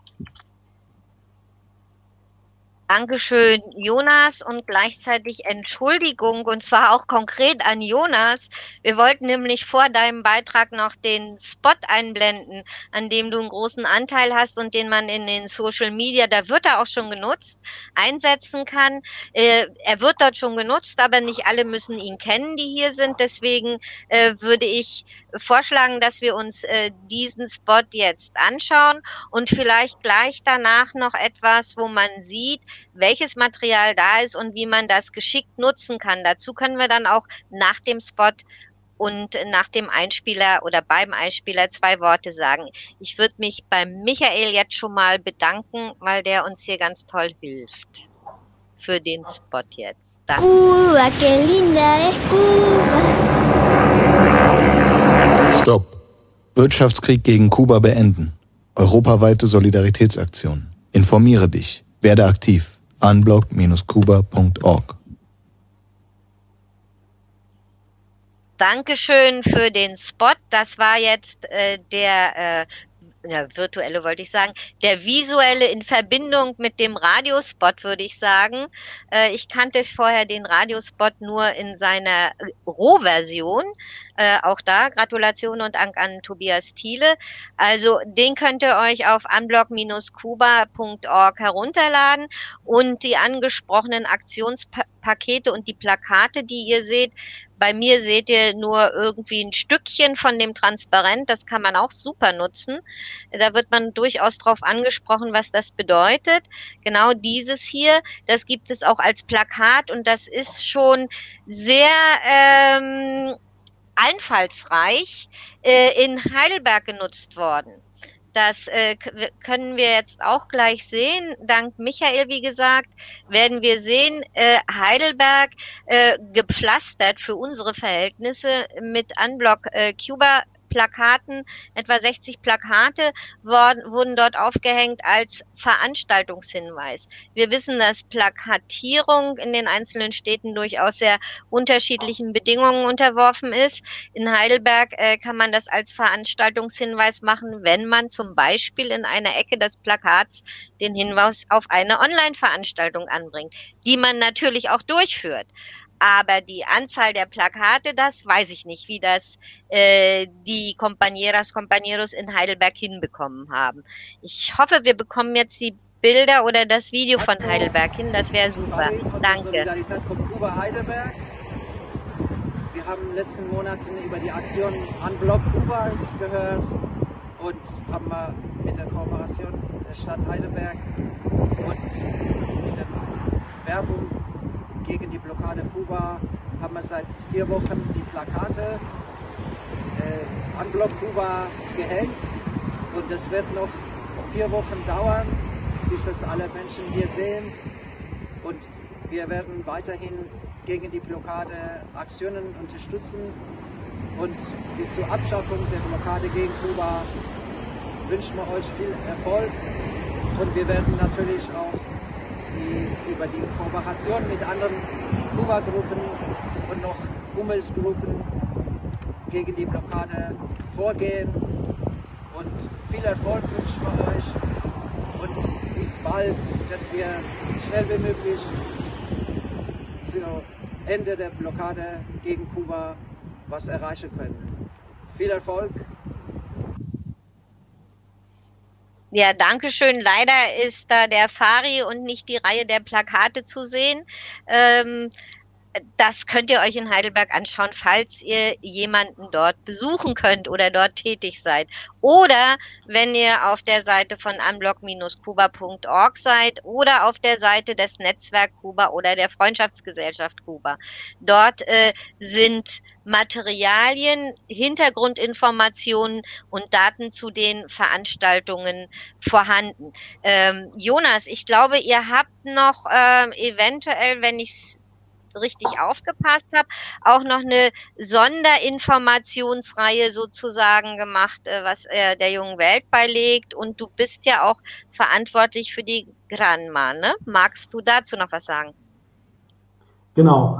Dankeschön, Jonas, und gleichzeitig Entschuldigung, und zwar auch konkret an Jonas. Wir wollten nämlich vor deinem Beitrag noch den Spot einblenden, an dem du einen großen Anteil hast und den man in den Social Media, da wird er auch schon genutzt, einsetzen kann. Er wird dort schon genutzt, aber nicht alle müssen ihn kennen, die hier sind. Deswegen würde ich vorschlagen, dass wir uns diesen Spot jetzt anschauen und vielleicht gleich danach noch etwas, wo man sieht, welches Material da ist und wie man das geschickt nutzen kann. Dazu können wir dann auch nach dem Spot und nach dem Einspieler oder beim Einspieler 2 Worte sagen. Ich würde mich bei Michael jetzt schon mal bedanken, weil der uns hier ganz toll hilft. Für den Spot jetzt. Danke. Cuba, qué linda es Cuba. Stopp. Wirtschaftskrieg gegen Kuba beenden. Europaweite Solidaritätsaktion. Informiere dich. Werde aktiv. unblock-kuba.org. Dankeschön für den Spot. Das war jetzt der virtuelle wollte ich sagen, der visuelle in Verbindung mit dem Radiospot, würde ich sagen. Ich kannte vorher den Radiospot nur in seiner Rohversion. Auch da Gratulation und Dank an Tobias Thiele. Also den könnt ihr euch auf unblock-kuba.org herunterladen und die angesprochenen Aktionspakete und die Plakate, die ihr seht. Bei mir seht ihr nur irgendwie ein Stückchen von dem Transparent, das kann man auch super nutzen. Da wird man durchaus drauf angesprochen, was das bedeutet. Genau dieses hier, das gibt es auch als Plakat und das ist schon sehr einfallsreich in Heidelberg genutzt worden. Das können wir jetzt auch gleich sehen. Dank Michael, wie gesagt, werden wir sehen, Heidelberg gepflastert für unsere Verhältnisse mit Unblock Kuba Plakaten, etwa 60 Plakate wurden dort aufgehängt als Veranstaltungshinweis. Wir wissen, dass Plakatierung in den einzelnen Städten durchaus sehr unterschiedlichen Bedingungen unterworfen ist. In Heidelberg kann man das als Veranstaltungshinweis machen, wenn man zum Beispiel in einer Ecke des Plakats den Hinweis auf eine Online-Veranstaltung anbringt, die man natürlich auch durchführt. aber die Anzahl der Plakate, das weiß ich nicht, wie das die Compañeros in Heidelberg hinbekommen haben. Ich hoffe, wir bekommen jetzt die Bilder oder das Video von Heidelberg hin, das wäre super. Danke. Solidarität von Kuba Heidelberg. Wir haben in den letzten Monaten über die Aktion Unblock Kuba gehört und haben mit der Kooperation der Stadt Heidelberg und mit der Werbung gegen die Blockade Kuba haben wir seit 4 Wochen die Plakate Unblock Kuba gehängt und es wird noch 4 Wochen dauern, bis das alle Menschen hier sehen und wir werden weiterhin gegen die Blockade Aktionen unterstützen und bis zur Abschaffung der Blockade gegen Kuba wünschen wir euch viel Erfolg und wir werden natürlich auch über die Kooperation mit anderen Kuba-Gruppen und noch Umweltgruppen gegen die Blockade vorgehen und viel Erfolg wünschen wir euch und bis bald, dass wir schnell wie möglich für Ende der Blockade gegen Kuba was erreichen können. Viel Erfolg! Ja, danke schön. Leider ist da der Fari und nicht die Reihe der Plakate zu sehen. Das könnt ihr euch in Heidelberg anschauen, falls ihr jemanden dort besuchen könnt oder dort tätig seid. Oder wenn ihr auf der Seite von unblock-kuba.org seid oder auf der Seite des Netzwerk Kuba oder der Freundschaftsgesellschaft Kuba. Dort sind Materialien, Hintergrundinformationen und Daten zu den Veranstaltungen vorhanden. Jonas, ich glaube, ihr habt noch eventuell, wenn ich richtig aufgepasst habe, auch noch eine Sonderinformationsreihe sozusagen gemacht, was der jungen Welt beilegt. Und du bist ja auch verantwortlich für die Granma, ne? Magst du dazu noch was sagen? Genau,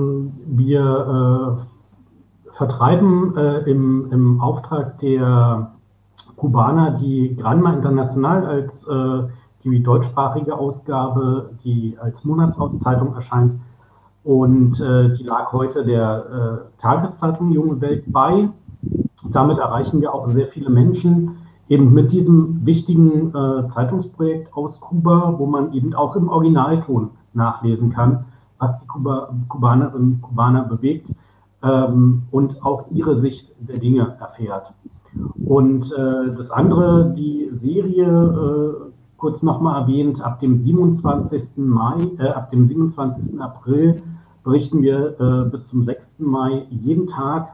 wir vertreiben im Auftrag der Kubaner die Granma International als die deutschsprachige Ausgabe, die als Monatsauszeitung erscheint. Und die lag heute der Tageszeitung Junge Welt bei. Damit erreichen wir auch sehr viele Menschen eben mit diesem wichtigen Zeitungsprojekt aus Kuba, wo man eben auch im Originalton nachlesen kann, was die Kubanerinnen und Kubaner bewegt und auch ihre Sicht der Dinge erfährt. Und das andere, die Serie, kurz nochmal erwähnt, ab dem 27. April berichten wir bis zum 6. Mai jeden Tag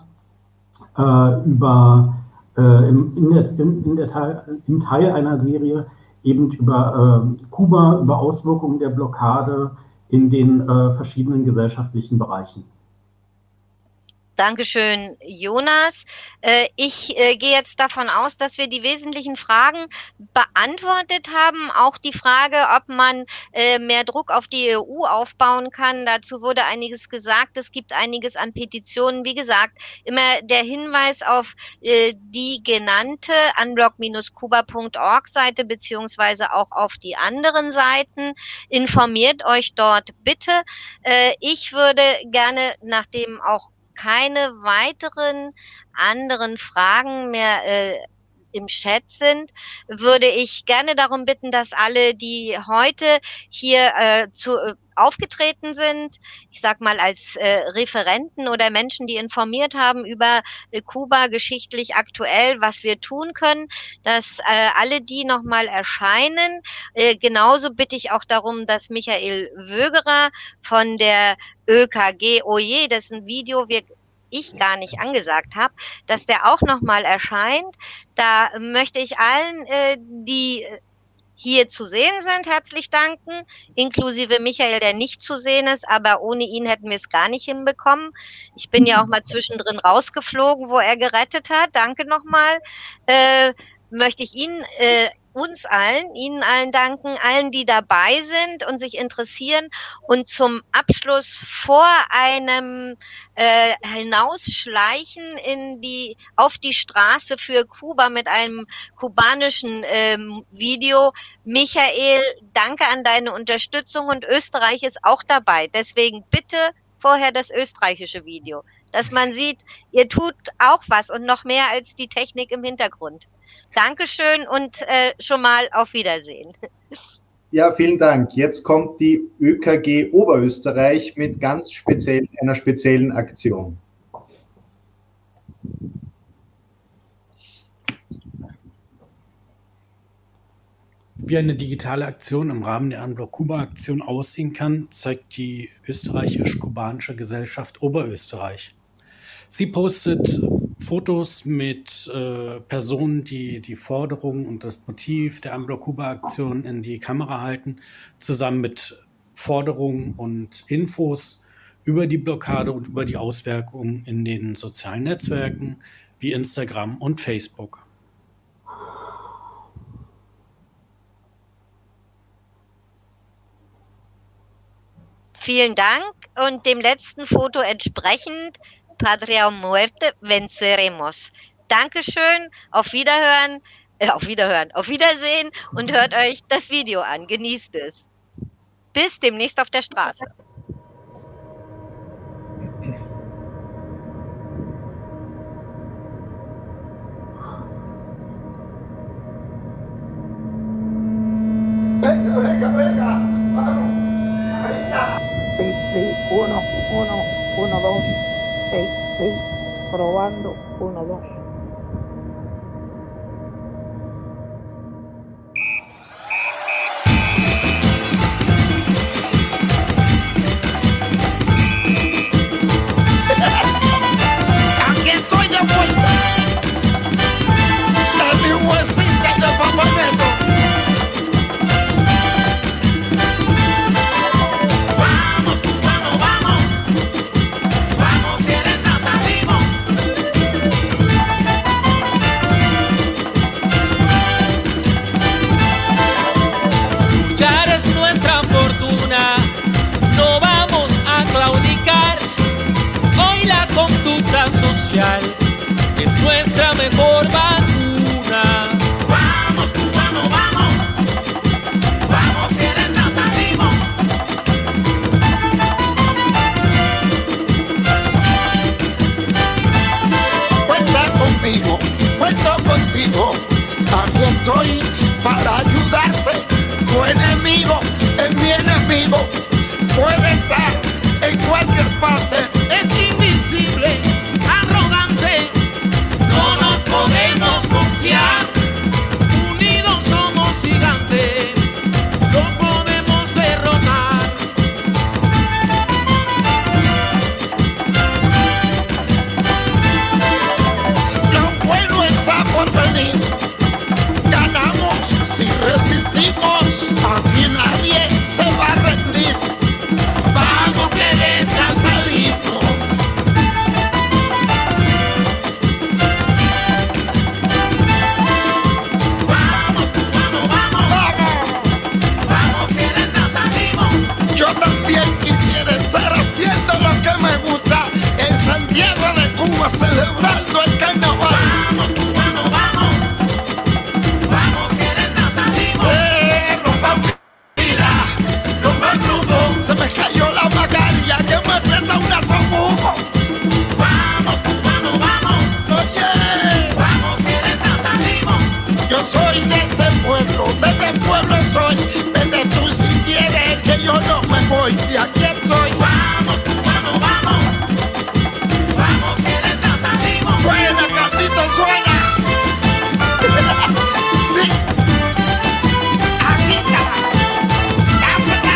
über im Teil einer Serie eben über Kuba, über Auswirkungen der Blockade in den verschiedenen gesellschaftlichen Bereichen. Dankeschön, Jonas. Ich gehe jetzt davon aus, dass wir die wesentlichen Fragen beantwortet haben. Auch die Frage, ob man mehr Druck auf die EU aufbauen kann. Dazu wurde einiges gesagt. Es gibt einiges an Petitionen. Wie gesagt, immer der Hinweis auf die genannte unblock-kuba.org Seite beziehungsweise auch auf die anderen Seiten. Informiert euch dort bitte. Ich würde gerne, nachdem auch keine weiteren anderen Fragen mehr im Chat sind, würde ich gerne darum bitten, dass alle, die heute hier aufgetreten sind, ich sag mal als Referenten oder Menschen, die informiert haben über Kuba geschichtlich aktuell, was wir tun können, dass alle die nochmal erscheinen. Genauso bitte ich auch darum, dass Michael Wögerer von der ÖKG, oje, das ist ein Video, ich gar nicht angesagt habe, dass der auch nochmal erscheint. Da möchte ich allen, die hier zu sehen sind, herzlich danken, inklusive Michael, der nicht zu sehen ist, aber ohne ihn hätten wir es gar nicht hinbekommen. Ich bin ja auch mal zwischendrin rausgeflogen, wo er gerettet hat. Danke nochmal. Möchte ich Ihnen Ihnen allen danken, allen, die dabei sind und sich interessieren und zum Abschluss vor einem Hinausschleichen auf die Straße für Kuba mit einem kubanischen Video. Michael, danke an deine Unterstützung und Österreich ist auch dabei. Deswegen bitte vorher das österreichische Video, dass man sieht, ihr tut auch was und noch mehr als die Technik im Hintergrund. Dankeschön und schon mal auf Wiedersehen. Ja, vielen Dank. Jetzt kommt die ÖKG Oberösterreich mit einer speziellen Aktion. Wie eine digitale Aktion im Rahmen der Unblock-Kuba-Aktion aussehen kann, zeigt die österreichisch-kubanische Gesellschaft Oberösterreich. Sie postet Fotos mit Personen, die die Forderung und das Motiv der Unblock-Kuba-Aktion in die Kamera halten, zusammen mit Forderungen und Infos über die Blockade und über die Auswirkungen in den sozialen Netzwerken wie Instagram und Facebook. Vielen Dank und dem letzten Foto entsprechend, Patria o Muerte, venceremos. Dankeschön, auf Wiedersehen und hört euch das Video an, genießt es. Bis demnächst auf der Straße. Venga, venga, venga, vamos. 6, 1, 1, 1, 2, 6, 6, probando, 1, 2. Aquí estoy de vuelta. El huesita de Papá Neto. No vamos a claudicar. Hoy la conducta social es nuestra mejor vacuna. Vamos, cubano, vamos. Vamos, que de esta salimos. Cuenta conmigo, cuento contigo. Aquí estoy para ayudarte. Tu enemigo es mi enemigo. Puede estar en cualquier parte. Es invisible, arrogante. No nos podemos confiar. Unidos somos gigantes. Lo podemos derrotar. Lo bueno está por venir. Ganamos si resistimos. Aquí nadie se va a rendir. Vamos que de esta salimos. Vamos, cubano, vamos. Vamos, que de esta salimos. Yo también quisiera estar haciendo lo que me gusta en Santiago de Cuba, celebrando el carnaval. Vamos, cubano, vamos. Vamos, que de esta salimos. Rompan fila, rompan grupo. Se me cayó la mascarilla que me presta una sobuco. Vamos, cubano, vamos. Oye, vamos, que de esta salimos. Yo soy de este pueblo soy. Vete tú si quieres que yo no me voy. Y aquí estoy. Vamos, cubano, vamos. Vamos, que de esta salimos. Suena, Cantito, suena. Sí. Agítala. Dásela.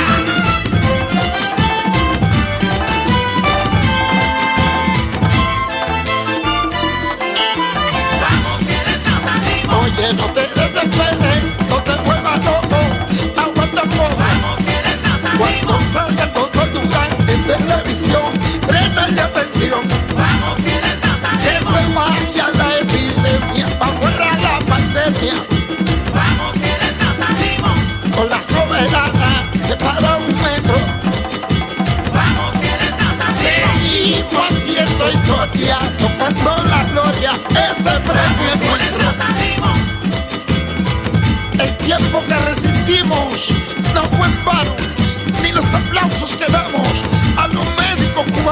Vamos, que de esta salimos. Oye, no te desesperes, no te vuelvas loco. Aguanta un poco. Vamos, que de esta salimos. Cuando salga el doctor Durán en televisión, préstale atención. Vamos, que de esta salimos. Que se vaya la epidemia, pa' fuera la pandemia. Vamos, que de esta salimos. Con la soberana se para 1 metro. Vamos, que de esta salimos. Seguimos haciendo historia, tocando la gloria. Ese premio es nuestro. Salimos. El tiempo que resistimos no fue en vano, ni los aplausos que damos a los médicos cubanos.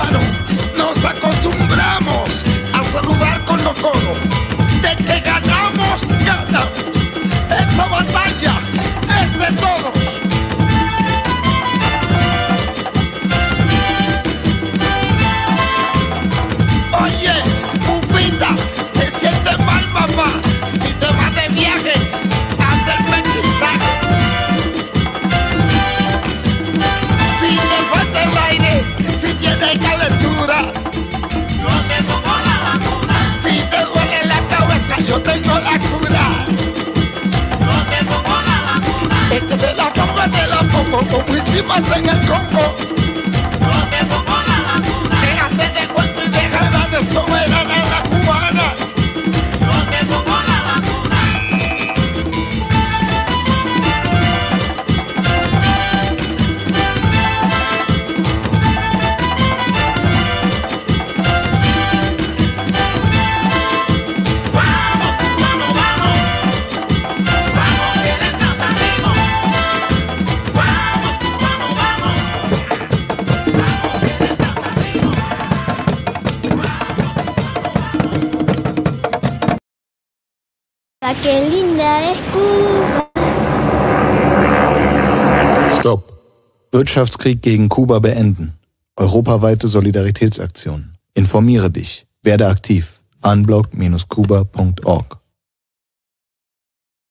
si pasa en el Congo. No te pongo la vacuna. Déjate de cuento y deja de soberana la cubana. No te pongo la vacuna. Vamos, cubano, vamos. Vamos, que de esta salimos. Vamos, cubano, vamos. Vamos, que de esta salimos. ¡Qué linda es Cuba! Stopp. Wirtschaftskrieg gegen Kuba beenden. Europaweite Solidaritätsaktion. Informiere dich. Werde aktiv. unblock-kuba.org